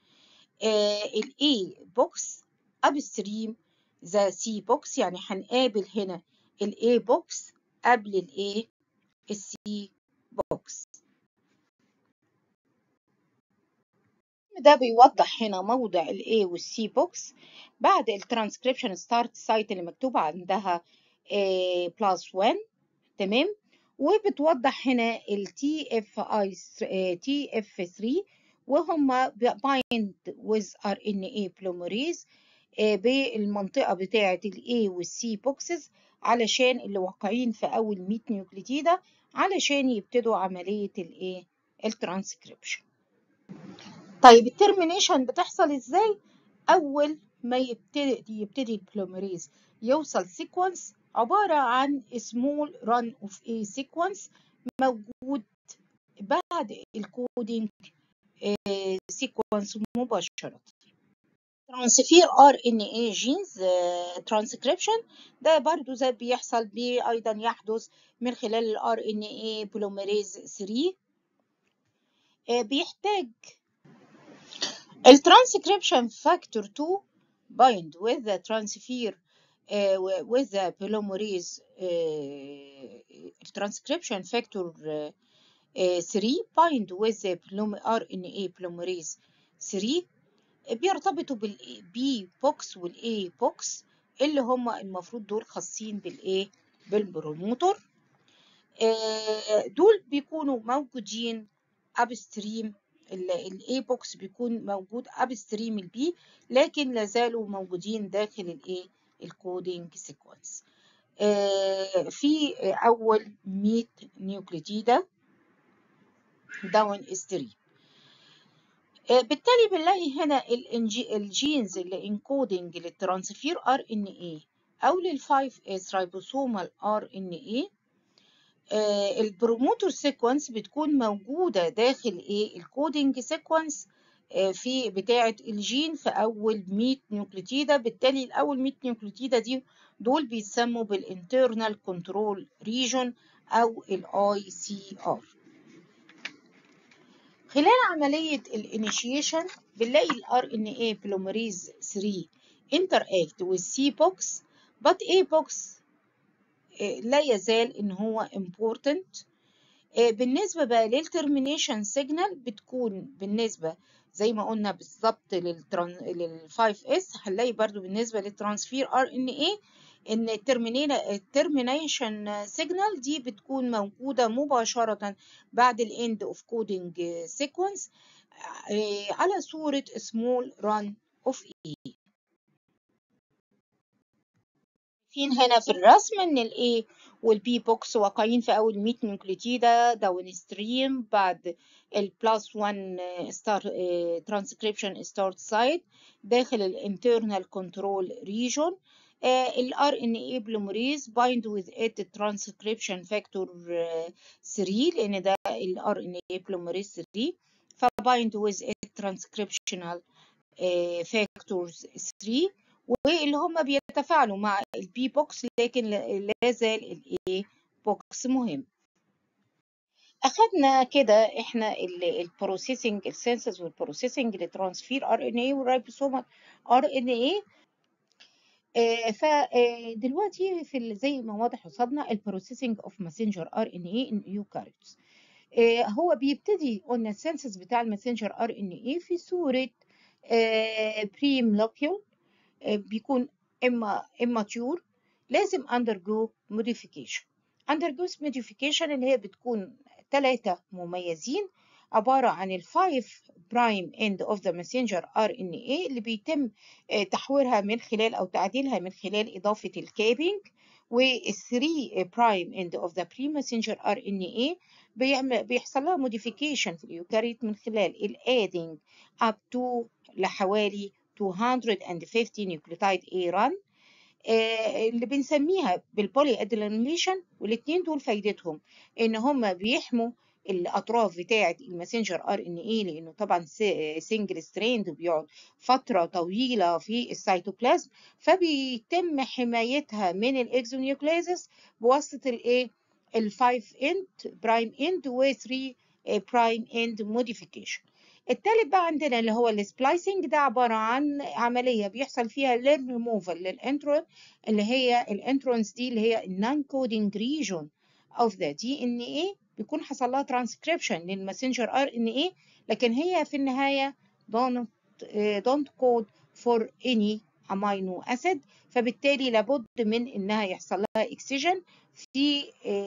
الاي بوكس اب ستريم ذا سي بوكس، يعني هنقابل هنا الاي بوكس قبل السي بوكس. ده بيوضح هنا موضع الاي والسي بوكس بعد الترانسكريبشن ستارت سايت اللي مكتوب عندها بلس 1. تمام. وبتوضح هنا ال TF3 وهم bind with RNA polymerase بالمنطقة بتاعة ال A وال C boxes علشان اللي واقعين في أول 100 نيوكليتيدا علشان يبتدوا عملية الترانسكريبشن. طيب الترمينيشن بتحصل ازاي؟ أول ما يبتدي البوليمريز يوصل سيكونس عبارة عن small run of a sequence موجود بعد الكودينج سيكونس مباشرة. ترانسفير RNA جينز ترانسكريبشن ده برضو زي بيحصل أيضا يحدث من خلال ال RNA polymerase 3. بيحتاج الترانسكريبشن فاكتور 2 bind with the transfer with the polymerase transcription factor 3 bind with the RNA polymerase 3 بيرتبطوا بالبي بوكس والاي بوكس اللي هم المفروض دول خاصين بالبروموتور. دول بيكونوا موجودين upstream. الاي بوكس بيكون موجود upstream البي، لكن لازالوا موجودين داخل الايه الكودينج سيكونس في اول 100 نيوكليتيدة داون ستريم. بالتالي بنلاقي هنا الجينز اللي انكودنج للترانسفير ار ان اي او لل5 اس رايبوسومال ار ان اي. البروموتور سيكونس بتكون موجودة داخل ايه الكودينج سيكونس في بتاعة الجين في أول 100 نيوكليتيدة. بالتالي الأول 100 نيوكليتيدة دول بيتسموا بالانترنال كنترول ريجون أو الاي سي ار. خلال عملية الانيشيشن بنلاقي الار ان اي بوليمريز 3 interact with C-box but A-box لا يزال ان هو important. بالنسبة بقى للترمينيشن سيجنال بتكون بالنسبة زي ما قلنا بالظبط لل5S. هنلاقي برضو بالنسبة للترانسفير ار ان اي ان الترمينيشن سيجنال دي بتكون موجودة مباشرة بعد الاند اوف كودينج سيكونس على صورة سمول ران اوف اي. شايفين هنا في الرسم ان الاي والبي بوكس واقعين في اول 100 نيوكليتيدة داون ستريم بعد البلس 1 ستار ترانسكريبشن ستارت سايت داخل الانترنال كنترول ريجون. الار ان اي بوليمريز بايند وذ ات ترانسكريبشن فاكتور 3 لان ده الار ان اي بوليمريز 3 فبايند وذ ات ترانسكريبشنال فاكتورز 3 واللي هم بيتفاعلوا مع البي بوكس، لكن لا زال الاي بوكس مهم. اخدنا كده احنا البروسيسنج السنسز والبروسيسنج للترانسفير ار ان اي والرايبوسومال ار ان اي. فدلوقتي في زي ما واضح قصادنا البروسيسنج اوف ماسنجر ار ان اي ان يوكاريوتس. هو بيبتدي قلنا السنسز بتاع الماسنجر ار ان اي في صوره بري مولكيول بيكون immature لازم undergo modification. undergo modification اللي هي بتكون 3 مميزين عبارة عن ال 5 prime end of the messenger RNA اللي بيتم تحويرها من خلال أو تعديلها من خلال إضافة الكابينج، وال 3 prime end of the pre-messenger RNA بيحصل لها modification في اليوكاريوت من خلال ال adding up to لحوالي 250 نيوكليوتايد اي ران اللي بنسميها بالبولي ادينيليشن. والاثنين دول فايدتهم ان هم بيحموا الاطراف بتاعه الماسنجر ار ان اي لانه طبعا سنجل ستريند وبيقعد فتره طويله في السيتوبلازم، فبيتم حمايتها من الاكزونيوكليزس بواسطه الايه ال5 اند برايم اند و3 برايم اند موديفيكيشن. التالت بقى عندنا اللي هو السبلايسنج، ده عبارة عن عملية بيحصل فيها للريموفال للانترون اللي هي الانترونز دي اللي هي النون كودينج ريجون اوف ذا دي ان اي، بيكون حصل لها ترانسكريبشن للماسنجر ار ان اي، لكن هي في النهاية don't code for any amino acid، فبالتالي لابد من انها يحصل لها اكسجن في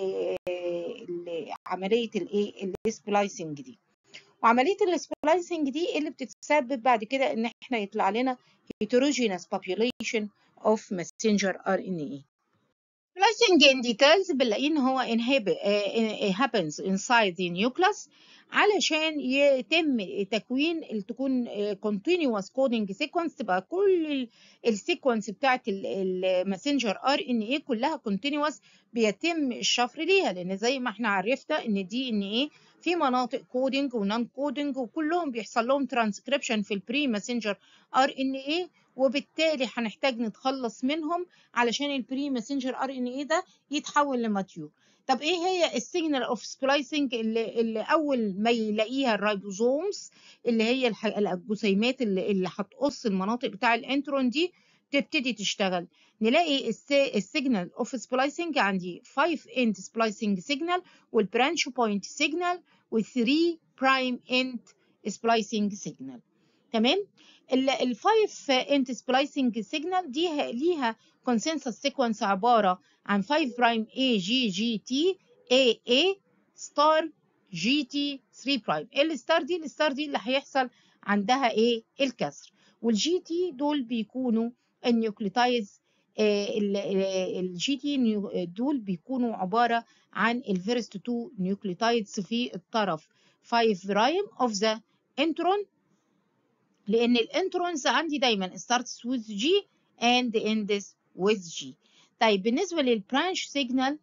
عملية الايه السبلايسنج دي. وعملية السبلايسنج دي اللي بتتسبب بعد كده ان احنا يطلع لنا heterogeneous population of messenger RNA. Splicing in details بنلاقيه ان هو happens inside the nucleus علشان يتم تكوين تكون continuous coding sequence، تبقى كل السيكونس بتاعت الماسنجر ار ان اي كلها continuous بيتم الشفر ليها، لان زي ما احنا عرفنا ان دي ان اي في مناطق كودينج ونون كودينج وكلهم بيحصل لهم ترانسكريبشن في البري ماسنجر ار ان اي، وبالتالي هنحتاج نتخلص منهم علشان البري ماسنجر ار ان اي ده يتحول لماتيور. طب ايه هي السيجنال اوف سبلايسنج اللي اول ما يلاقيها الرايبوزومز اللي هي الجسيمات اللي هتقص المناطق بتاع الانترون دي تبتدي تشتغل؟ نلاقي السيجنال اوف سبلايسنج عندي 5 اند سبلايسنج سيجنال والبرانش بوينت سيجنال و3 برايم اند سبلايسنج سيجنال. تمام. ال5 انت سبلايسنج سيجنال دي ليها كونسنسس سيكونس عباره عن 5 برايم اي جي جي تي AA ستار GT 3 برايم. الستار دي اللي هيحصل عندها ايه؟ الكسر. والجي تي دول بيكونوا النيوكليوتايدز. الجي تي دول بيكونوا عبارة عن الفيرست 2 نيوكليوتايدز في الطرف 5 برايم اوف ذا انترون، لأن الانترونز عندي دايما starts with G and ends with G. طيب بالنسبة للبرانش سيجنال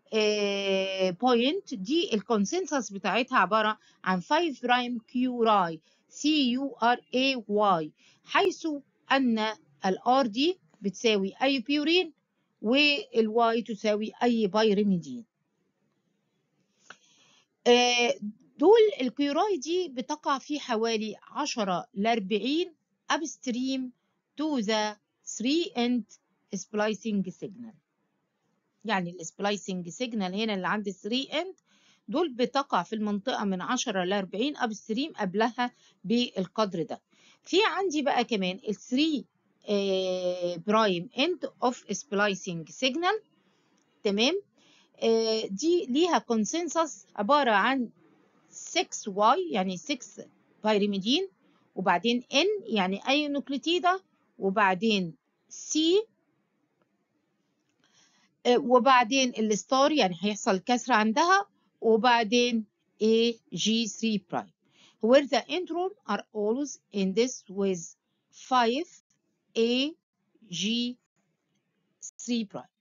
بوينت دي الكونسنسس بتاعتها عبارة عن 5 برايم كيوراي CURAY، حيث أن الار دي بتساوي أي بيورين والواي تساوي أي بايرميدين. دول الكيوراي دي بتقع في حوالي 10 ل 40 upstream to the 3-end splicing signal. يعني السبلايسنج سيجنال هنا اللي عند 3-end دول بتقع في المنطقة من 10 ل 40 upstream قبلها بالقدر ده. في عندي بقى كمان ال 3 برايم end of splicing signal. تمام. دي ليها كونسنسس عبارة عن 6Y يعني 6 بايرميدين، وبعدين N يعني أي نوكليتيدة، وبعدين C، وبعدين الستار يعني هيحصل كسر عندها، وبعدين AG3 prime where the intron are always indexed with 5AG3 prime.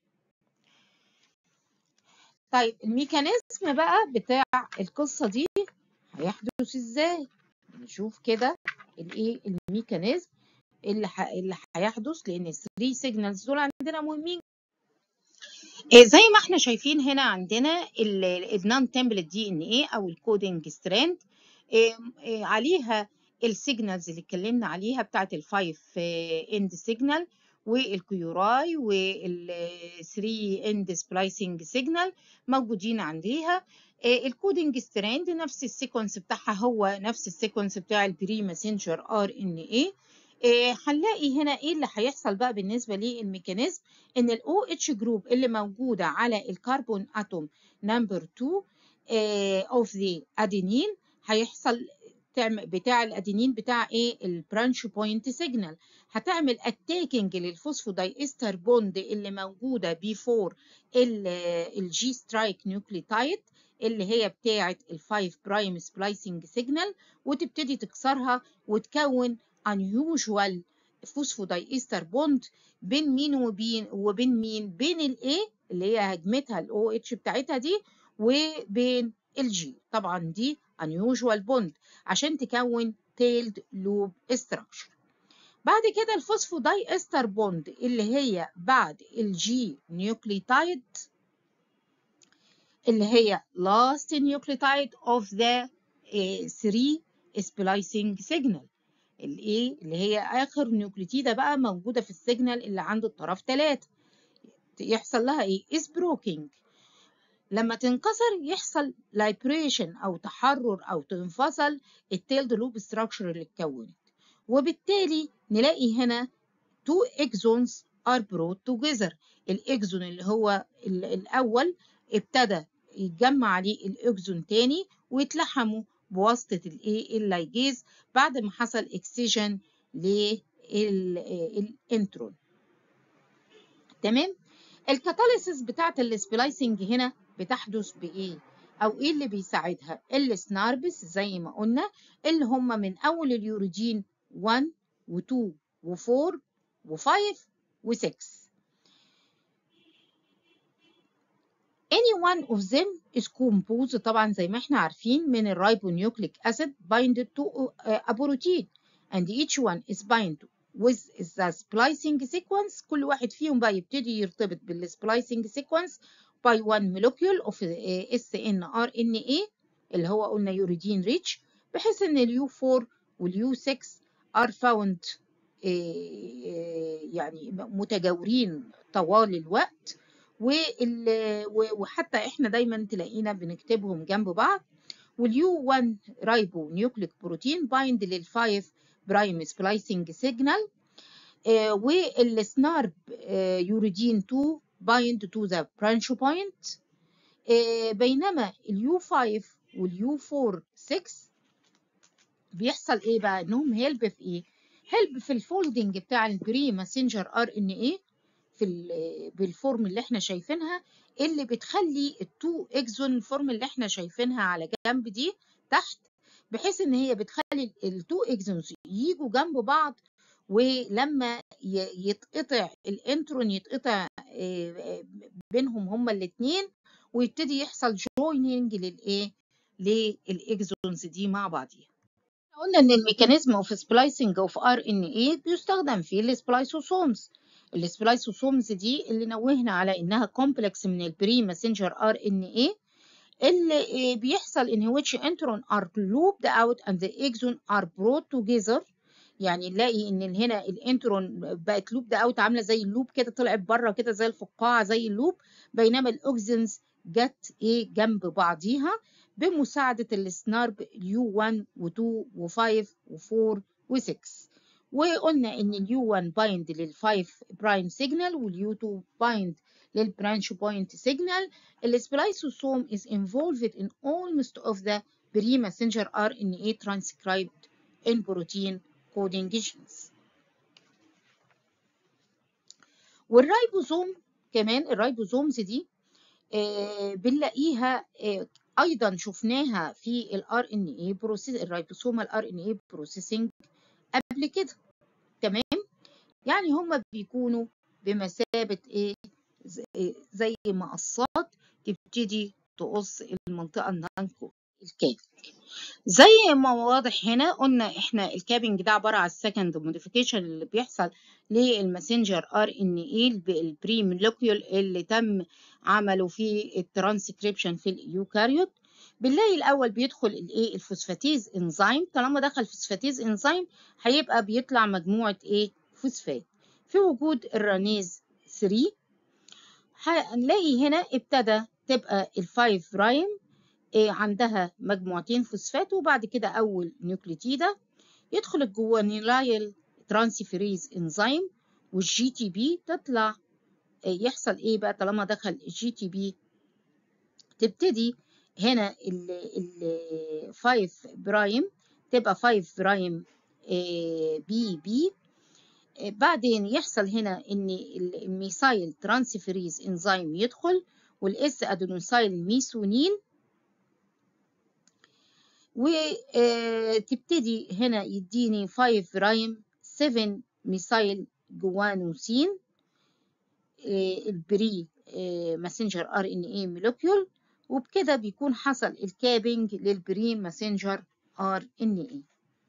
طيب الميكانيزم بقى بتاع القصة دي هيحدث ازاي؟ نشوف كده الايه الميكانيزم اللي هيحدث، لان ال 3 سيجنالز دول عندنا مهمين. زي ما احنا شايفين هنا عندنا النون تمبلت دي ان ايه او الكودنج ستراند، عليها السيجنالز اللي اتكلمنا عليها بتاعت الفايف اند سيجنال والكيوراي والثري اند سبلايسنج سيجنال موجودين عندها. الكودنج ستراند نفس السيكونس بتاعها هو نفس السيكونس بتاع البري ماسنجر ار ان ايه. هنلاقي هنا ايه اللي هيحصل بقى بالنسبه للميكانيزم، ان الاو اتش جروب اللي موجوده على الكربون اتوم نمبر 2 اوف ذا ادينين هيحصل بتاع الادينين بتاع ايه البرانش بوينت سيجنال، هتعمل اتاكينج للفوسفوداي استر بوند اللي موجوده بيفور الجي سترايك نيوكليوتايد اللي هي بتاعه ال5 برايم سبلايسنج سيجنال، وتبتدي تكسرها وتكون unusual فوسفودايستر بوند بين مين وبين مين؟ بين الاي اللي هي هجمتها الاو اتش بتاعتها دي وبين الجي. طبعا دي unusual بوند عشان تكون tailed loop structure. بعد كده الفوسفودايستر بوند اللي هي بعد الجي نيوكليوتايد اللي هي last nucleotide of the 3 splicing signal، الايه اللي هي اخر نيوكليتيده بقى موجوده في السيجنال اللي عند الطرف 3، يحصل لها ايه؟ is broken. لما تنكسر يحصل لايبريشن او تحرر او تنفصل التيلد لوب ستراكشر اللي اتكونت، وبالتالي نلاقي هنا 2 exons are brought together. الاكزون اللي هو الاول ابتدى يتجمع عليه الاكزون تاني ويتلحموا بواسطه الايه اللايجيز بعد ما حصل اكسجين للانترون. تمام. الكاتاليسيس بتاعت السبلايسنج هنا بتحدث بايه او ايه اللي بيساعدها؟ السناربس زي ما قلنا اللي هم من اول اليوريدين 1 و2 و4 و5 و6. Any one of them is composed طبعا زي ما احنا عارفين من الريبونيوكليك acid binded to a protein and each one is bind with the splicing sequence. كل واحد فيهم بقى يبتدي يرتبط بالsplicing sequence by one molecule of snRNA اللي هو قلنا يوريدين ريتش، بحيث ان اليو 4 واليو 6 are found يعني متجاورين طوال الوقت، وحتى احنا دايما تلاقينا بنكتبهم جنب بعض. واليو 1 رايبو نيوكليك بروتين بايند لل5 برايم سبلايسنج سيجنال، والسنارب يوريدين 2 بايند تو ذا برانش بوينت. بينما اليو 5 واليو 4 6 بيحصل ايه بقى؟ انهم هيلب في ايه؟ هيلب في الفولدنج بتاع البري ماسنجر ار ان ايه بالفورم اللي احنا شايفينها، اللي بتخلي التو اكزون الفورم اللي احنا شايفينها على جنب دي تحت، بحيث ان هي بتخلي التو اكزونز يجوا جنب بعض، ولما يتقطع الانترون يتقطع بينهم هما الاثنين، ويبتدي يحصل جويننج للايه؟ للاكزونز دي مع بعضيها. قلنا ان الميكانيزم اوف سبلايسنج اوف ار ان اي بيستخدم في السبلايسوسومز. السبلايسوسومز دي اللي نوهنا على انها كومبلكس من البري ماسنجر ار ان اي، اللي بيحصل ان which intron are looped out and the exon are brought together. يعني نلاقي ان هنا الانترون بقت لوبد اوت، عامله زي اللوب كده، طلعت بره كده زي الفقاعه زي اللوب، بينما الاوكسنز جت ايه؟ جنب بعضيها بمساعده السنارب يو 1 و2 و5 و4 و6. وقلنا ان اليو 1 بايند لل5 برايم سيجنال، واليو 2 بايند للبرانش بوينت سيجنال. السبلايسوسوم is involved in almost of the pre-messenger RNA transcribed in protein coding genes. والرايبوزوم كمان، الرايبوزومز دي بنلاقيها ايضا شفناها في الار ان اي بروسيس، الرايبوسومال ار ان اي بروسيسنج قبل كده. تمام، يعني هم بيكونوا بمثابه ايه؟ زي مقصات تبتدي تقص المنطقه النانكو الكابنج. زي ما واضح هنا، قلنا احنا الكابنج ده عباره عن السكند موديفيكيشن اللي بيحصل للماسنجر ار ان اي البري مولكيول اللي تم عمله في الترانسكريبشن في اليوكاريوت. بنلاقي الاول بيدخل الايه؟ الفوسفاتيز انزيم. طالما دخل فوسفاتيز انزيم هيبقى بيطلع مجموعه ايه؟ فوسفات. في وجود الرانيز 3 هنلاقي هنا ابتدى تبقى ال5 برايم عندها مجموعتين فوسفات، وبعد كده اول نيوكليتيده يدخل الجوانيلايل ترانسفيريز انزيم والجي تي بي تطلع. يحصل ايه بقى طالما دخل الجي تي بي؟ تبتدي هنا ال 5 برايم تبقى 5 برايم بي بي. بعدين يحصل هنا ان الميثايل ترانسفيريز انزيم يدخل، والاس ادينوسايل ميثيونين، وتبتدي هنا يديني 5 برايم 7 ميثايل جوانوسين البري ماسنجر ار ان اي مولكيول. وبكده بيكون حصل الكابنج للبري ماسنجر ار ان اي.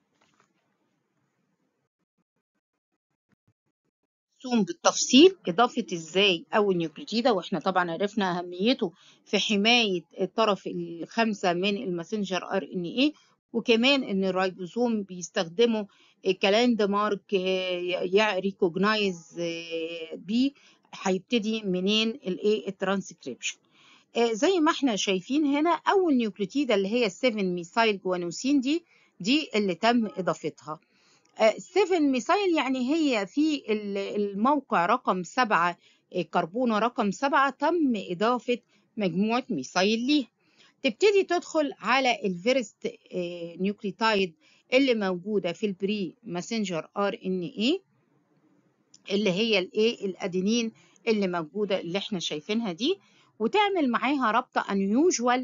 بالتفصيل إضافة إزاي أول نيوكليتيدة، وإحنا طبعا عرفنا أهميته في حماية الطرف الخامسة من الماسنجر ار ان اي، وكمان إن الرايبوزوم بيستخدموا كلاند مارك ريكوجنايز بيه هيبتدي منين الايه؟ الترانسكريبشن. زي ما احنا شايفين هنا أول نيوكليتيدة اللي هي 7 ميثايل جوانوسين دي اللي تم إضافتها. 7 ميثايل يعني هي في الموقع رقم 7 كربونة رقم 7 تم إضافة مجموعة ميثايل ليه. تبتدي تدخل على الفيرست نيوكليتايد اللي موجودة في البري ماسنجر ار ان اي، اللي هي الايه؟ الادينين اللي موجودة اللي احنا شايفينها دي، وتعمل معاها رابطة unusual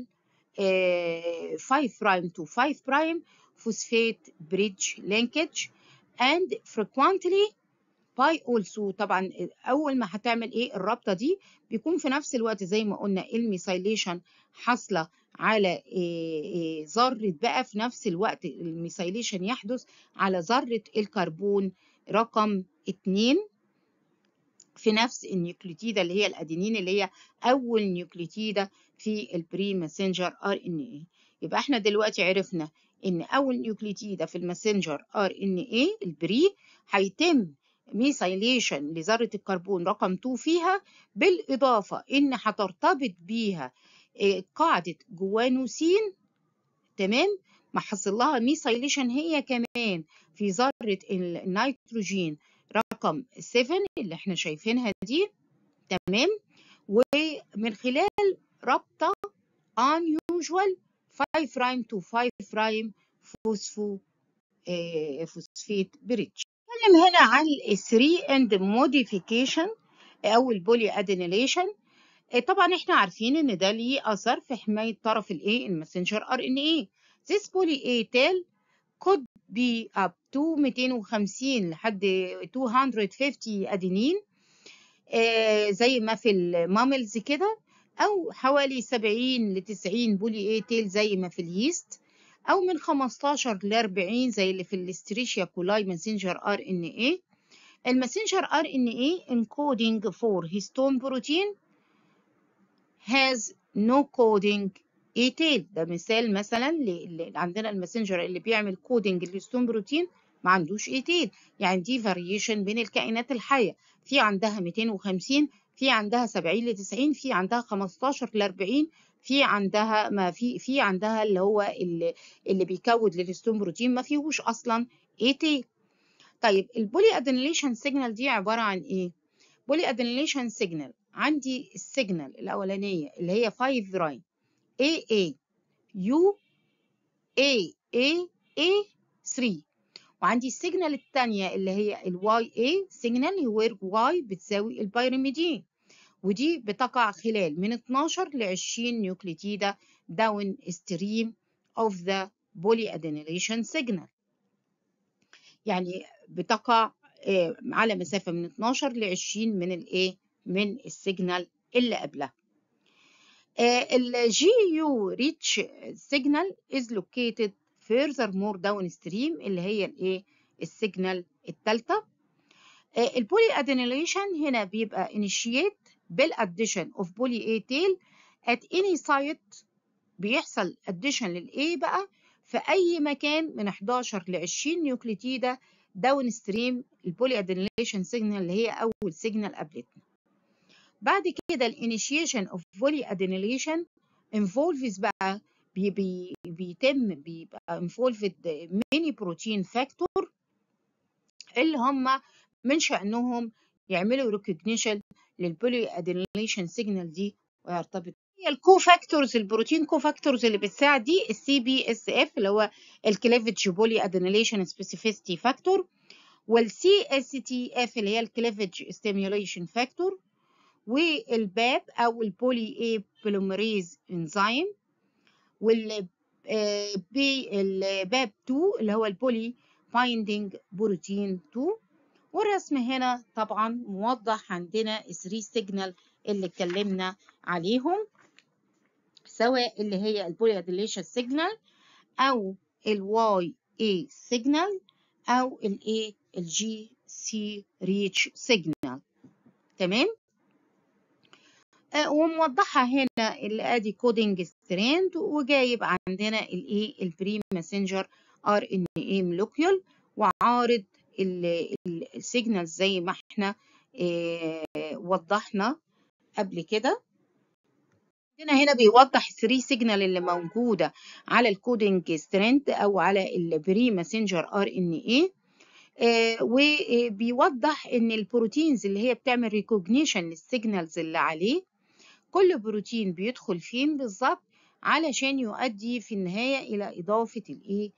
5 برايم to 5 برايم phosphate bridge linkage and frequently by also. طبعا اول ما هتعمل ايه الرابطه دي بيكون في نفس الوقت زي ما قلنا الميثايليشن حاصله على ذره، بقى في نفس الوقت الميثايليشن يحدث على ذره الكربون رقم 2 في نفس النيوكليتيدة اللي هي الأدينين، اللي هي أول نيوكليتيدة في البري ماسنجر ار ان اي. يبقى احنا دلوقتي عرفنا إن أول نيوكليتيدة في الماسنجر ار ان اي البري هيتم ميثايليشن لذرة الكربون رقم 2 فيها، بالإضافة إن هترتبط بيها قاعدة جوانوسين. تمام، ما حصل لها ميثايليشن هي كمان في ذرة النيتروجين رقم 7 اللي احنا شايفينها دي. تمام، ومن خلال رابطة unusual 5 prime to 5 prime فوسفيت بريدج. نتكلم هنا عن ال 3 end modification أو البولي أدينيليشن. طبعا احنا عارفين ان ده ليه اثر في حمايه طرف الايه الماسنجر RNA. This poly A tail could be up to 250 لحد 250 ادينين زي ما في الماملز كده، او حوالي 70 ل 90 بولي A تيل زي ما في اليست، او من 15 ل 40 زي اللي في الاستريشيا كولاي ماسنجر RNA. الماسنجر RNA encoding for histone protein has no coding A tail. ده مثال مثلا عندنا الماسنجر اللي بيعمل كودنج للهيستون بروتين ما عندوش A tail. يعني دي فاريشن بين الكائنات الحية، في عندها 250، في عندها 70 ل 90، في عندها 15 ل 40، في عندها ما في عندها اللي هو اللي بيكود للهيستون بروتين ما فيهوش اصلا A tail. طيب البولي ادينيليشن سيجنال دي عبارة عن ايه؟ بولي ادينيليشن سيجنال عندي السيجنال الاولانيه اللي هي 5 برايم AA U A 3، وعندي السيجنال الثانيه اللي هي الواي A سيجنال وير واي بتساوي البيرميدين، ودي بتقع خلال من 12 ل 20 نيوكليتيدا داون ستريم اوف ذا بولي ادينيليشن سيجنال. يعني بتقع على مسافه من 12 ل 20 من الايه من السيجنال اللي قبلها. الجي يو ريتش سيجنال is located furthermore downstream اللي هي الايه السيجنال الثالثه. البولي ادينيليشن هنا بيبقى initiate بالاديشن of poly A tail at any site. بيحصل addition للA بقى في اي مكان من 11 ل 20 نيوكليتيدا داون ستريم البولي ادينيليشن سيجنال اللي هي اول سيجنال قابلتنا. بعد كده الانيشيشن اوف بولي ادينيليشن انفولفز بقى بيبقى انفولفد ميني بروتين فاكتور اللي هم من شأنهم يعملوا ريكوجنيشن للبولي ادينيليشن سيجنال دي ويرتبط. هي الكو فاكتورز البروتين كو فاكتورز اللي بتساعد دي الCBSF اللي هو الكليفج بولي ادينيليشن سبيسيفيستي فاكتور، والCSTF اللي هي الكليفج ستيميوليشن فاكتور، والباب او البولي اي بوليمريز انزيم، والباب 2 اللي هو البولي بايندينج بروتين 2. والرسم هنا طبعا موضح عندنا الثري سيجنال اللي اتكلمنا عليهم، سواء اللي هي البولي اديليشن سيجنال او الواي اي سيجنال او الاي الجي سي ريتش سيجنال. تمام. وموضحة هنا اللي ادي كودينج ستراند، وجايب عندنا الايه البري ماسنجر RNA مولكيول، وعارض السيجنال زي ما احنا وضحنا قبل كده. هنا بيوضح 3 سيجنال اللي موجودة على الكودينج ستراند او على البري ماسنجر RNA، وبيوضح ان البروتينز اللي هي بتعمل ريكوجنيشن للسيجنالز اللي عليه كل بروتين بيدخل فين بالظبط علشان يؤدي في النهاية إلى إضافة الإيه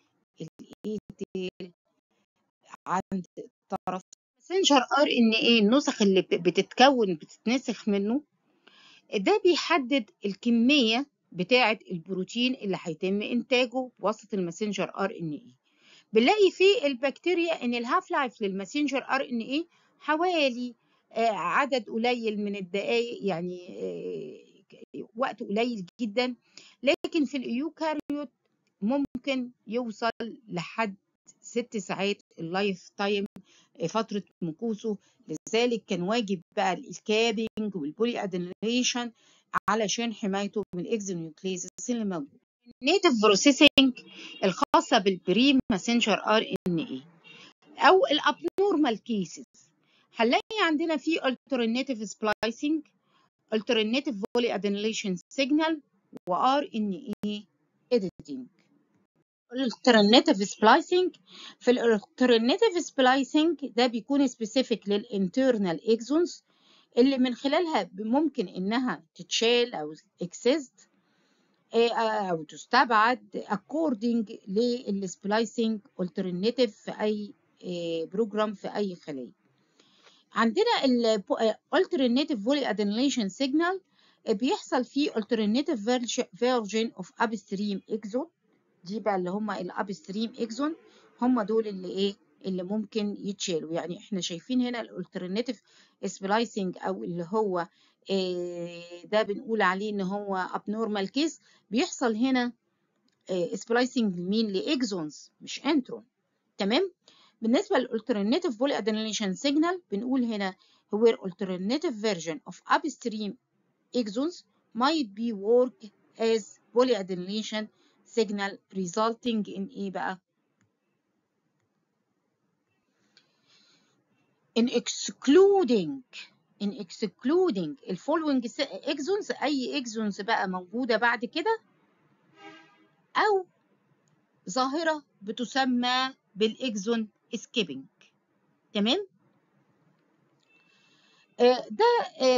عند طرف ماسنجر RNA. النسخ اللي بتتنسخ منه ده بيحدد الكمية بتاعة البروتين اللي هيتم إنتاجه بواسطة الماسنجر RNA. بنلاقي في البكتيريا إن الهاف لايف للماسنجر RNA حوالي عدد قليل من الدقائق، يعني وقت قليل جدا، لكن في الإيوكاريوت ممكن يوصل لحد 6 ساعات اللايف تايم فترة مكوسه. لذلك كان واجب بقى الكابينج والبولي ادينيليشن علشان حمايته من الاكزونيوكليزس اللي موجود. النيتيف بروسيسنج الخاصة بالبري ماسنجر RNA أو الابنورمال كيسز هنلاقي عندنا في alternative splicing alternative poly adynylation signal و RNA editing. alternative splicing في alternative splicing ده بيكون specific للinternal exons اللي من خلالها ممكن إنها تتشال أو exist أو تستبعد according للسبلايسنج alternative في أي بروجرام في أي خلية. عندنا ال alternative polyadenylation signal بيحصل فيه alternative version of upstream exon. دي بقى اللي هم الابستريم اكزون، هم دول اللي ايه اللي ممكن يتشالوا. يعني احنا شايفين هنا الالترناتيف سبلايسنج او اللي هو ده بنقول عليه ان هو ابنورمال كيس، بيحصل هنا سبلايسنج مين لاكزونز مش انترون. تمام. بالنسبه للالترناتيف بولي ادينيليشن سيجنال بنقول هنا where alternative version of upstream exons might be work as polyadenylation signal resulting in ايه بقى؟ in excluding ال following exons، أي exons بقى موجودة بعد كده، أو ظاهرة بتسمى بالإكزون skipping. تمام؟ ده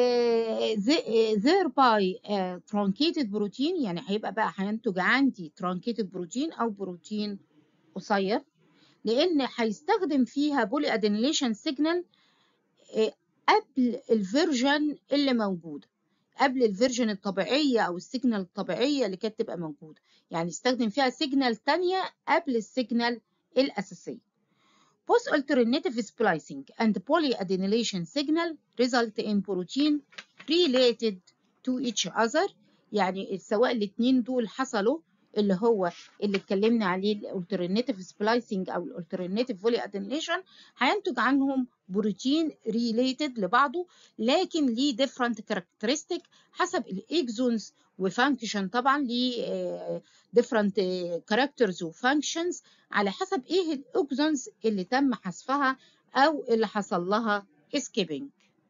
thereby truncated protein، يعني هيبقى بقى هينتج عندي truncated protein أو بروتين قصير، لأن هيستخدم فيها بولي أدينيليشن سيجنال قبل الفيرجن اللي موجودة، قبل الفيرجن الطبيعية أو السيجنال الطبيعية اللي كانت تبقى موجودة، يعني يستخدم فيها سيجنال تانية قبل السيجنال الأساسية. Both alternative splicing and polyadenylation signal result in protein related to each other. يعني سواء الاثنين دول حصلوا اللي هو اللي اتكلمنا عليه الالترناتيف سبلايسنج او الالترناتيف polyadenylation، هينتج عنهم بروتين ريليتد لبعضه، لكن ليه different characteristic حسب الاكزونز وفانكشن. طبعا ليه different characters وفانكشنز على حسب ايه الاكزونز اللي تم حذفها او اللي حصل لها skipping.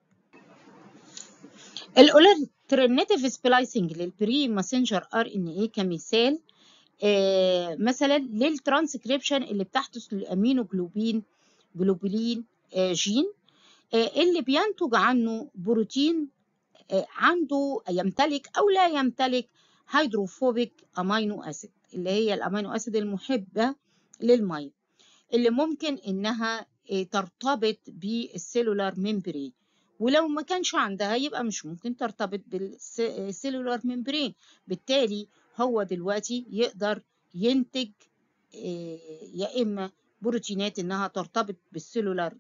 الالترناتيف سبلايسنج للبري ماسنجر ار ان ايه كمثال مثلا للترانسكريبشن اللي بتحدث للامينو جلوبولين جين اللي بينتج عنه بروتين عنده يمتلك او لا يمتلك هيدروفوبيك امينو اسيد، اللي هي الامينو اسيد المحبه للميه، اللي ممكن انها ترتبط بالسيلولار ميمبرين، ولو ما كانش عندها يبقى مش ممكن ترتبط بالسيلولار ميمبرين. بالتالي هو دلوقتي يقدر ينتج يا اما بروتينات انها ترتبط بالسيلولار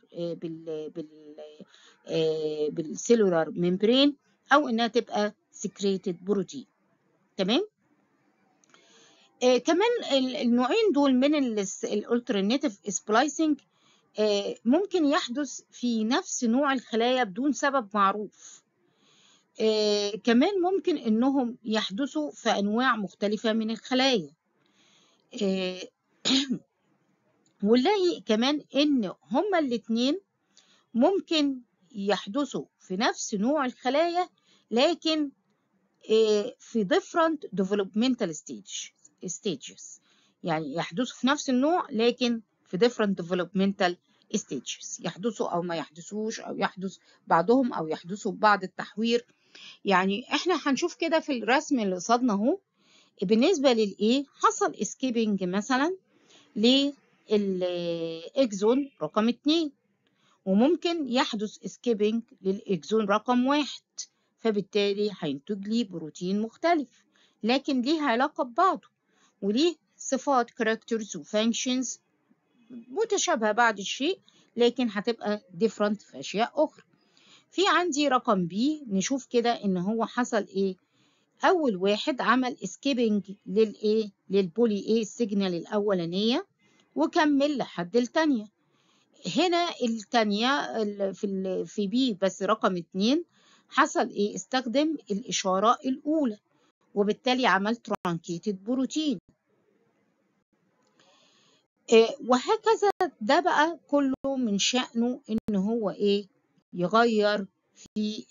بالسيلولار ميمبرين، او انها تبقى سكريتد بروتين. تمام. كمان النوعين دول من الالترناتيف سبلايسنج ممكن يحدث في نفس نوع الخلايا بدون سبب معروف. كمان ممكن انهم يحدثوا في انواع مختلفة من الخلايا. ونلاقي كمان ان هما الاثنين ممكن يحدثوا في نفس نوع الخلايا، لكن في different developmental stages، يعني يحدثوا في نفس النوع لكن في different developmental stages، يحدثوا أو ما يحدثوش، أو يحدث بعضهم أو يحدثوا بعض التحوير. يعني احنا هنشوف كده في الرسم اللي قصادنا اهو، بالنسبة للإيه حصل escaping مثلا للإكزون رقم 2، وممكن يحدث escaping للإكزون رقم 1، فبالتالي هينتج لي بروتين مختلف لكن ليه علاقة ببعضه وليه صفات characters و functions متشابهة بعض الشيء، لكن هتبقى different في أشياء أخرى. في عندي رقم B، نشوف كده إن هو حصل إيه. أول واحد عمل escaping للإيه للبولي إيه السيجنال الأولانية وكمل لحد التانية. هنا التانية في B بس رقم 2 حصل إيه؟ استخدم الإشارة الأولى وبالتالي عمل ترانكيتد بروتين. وهكذا ده بقى كله من شأنه إن هو إيه؟ يغير في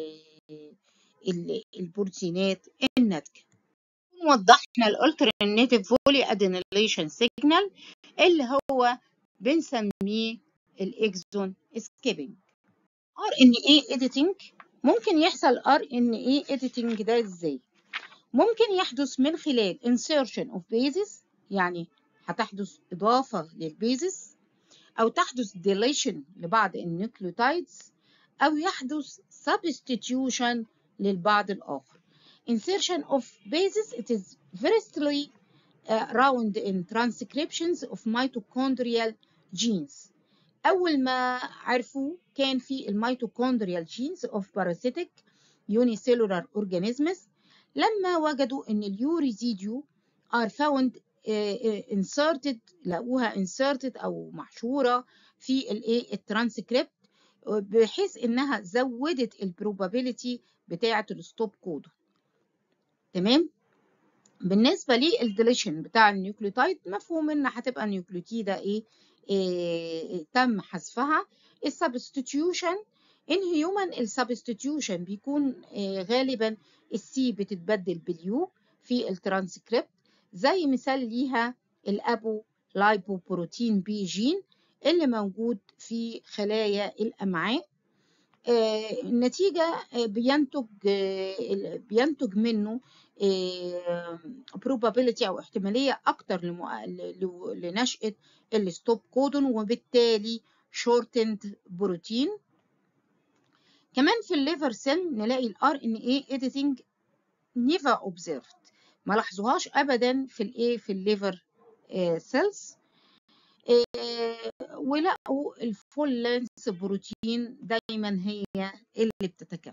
البروتينات الناتجة. وضحنا الالترناتيف بولي ادينيليشن سيجنال اللي هو بنسميه الاكزون سكيبنج. RNA editing ممكن يحصل RNA editing ده ازاي؟ ممكن يحدث من خلال insertion of bases، يعني هتحدث إضافة للبيزس، أو تحدث deletion لبعض النيوكليوتايدز، أو يحدث substitution للبعض الآخر. Insertion of bases, it is firstly round in transcriptions of mitochondrial genes. أول ما عرفوا كان في الميتوكوندريال genes of parasitic unicellular organisms، لما وجدوا إن اليو ريزيديو are found inserted، لقوها inserted أو محشورة في الترانسكريبت، بحيث إنها زودت البروبابيلتي بتاعة الستوب كودون. تمام؟ بالنسبة للديليشن بتاع النيوكليوتايد، مفهوم إن هتبقى نيوكليوتيدة تم حذفها. السبستيتيوشن ان هيومن، السبستيتيوشن بيكون غالبا السي بتتبدل باليو في الترانسكريبت، زي مثال ليها الابو لايبوبروتين بي جين اللي موجود في خلايا الامعاء. النتيجة بينتج منه probability أو احتمالية أكتر لنشأة الستوب كودون، وبالتالي shortened بروتين. كمان في الليفر سيل نلاقي ال RNA editing never observed، ما لاحظوهاش أبدا في الليفر سيلز. ولقوا الفول لينث بروتين دايما هي اللي بتتكون.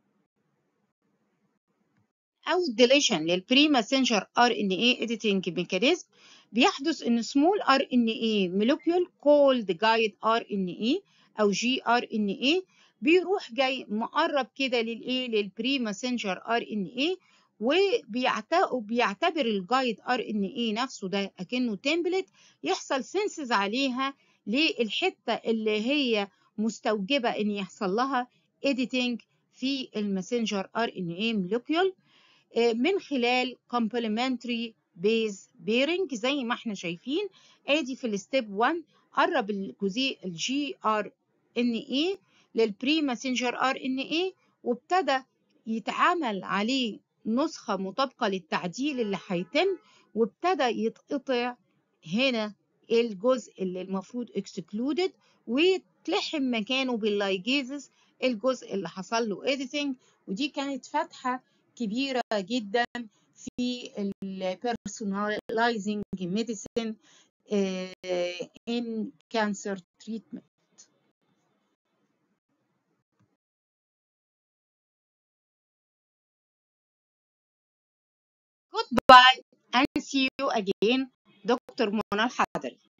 أو الديليشن للبري ماسنجر RNA editing ميكانيزم، بيحدث إن سمول RNA molecule called guide RNA أو gRNA بيروح جاي مقرب كده للبري ماسنجر RNA، وبيعتبر الجايد RNA نفسه ده أكنه تمبلت، يحصل سنسز عليها للحتة اللي هي مستوجبة إن يحصل لها editing في الماسنجر RNA molecule من خلال complementary base pairing زي ما احنا شايفين. ادي في الستيب 1 قرب الجزيء الجي ار ان اي للبري ماسنجر ار ان اي، وابتدى يتعامل عليه نسخة مطابقة للتعديل اللي هيتم، وابتدى يتقطع هنا الجزء اللي المفروض excluded، ويتلحم مكانه باللايجيزز الجزء اللي حصل له editing. ودي كانت فتحة كبيرة جدا في ال personalizing medicine in cancer treatment. Goodbye and see you again. دكتور منى الحضري.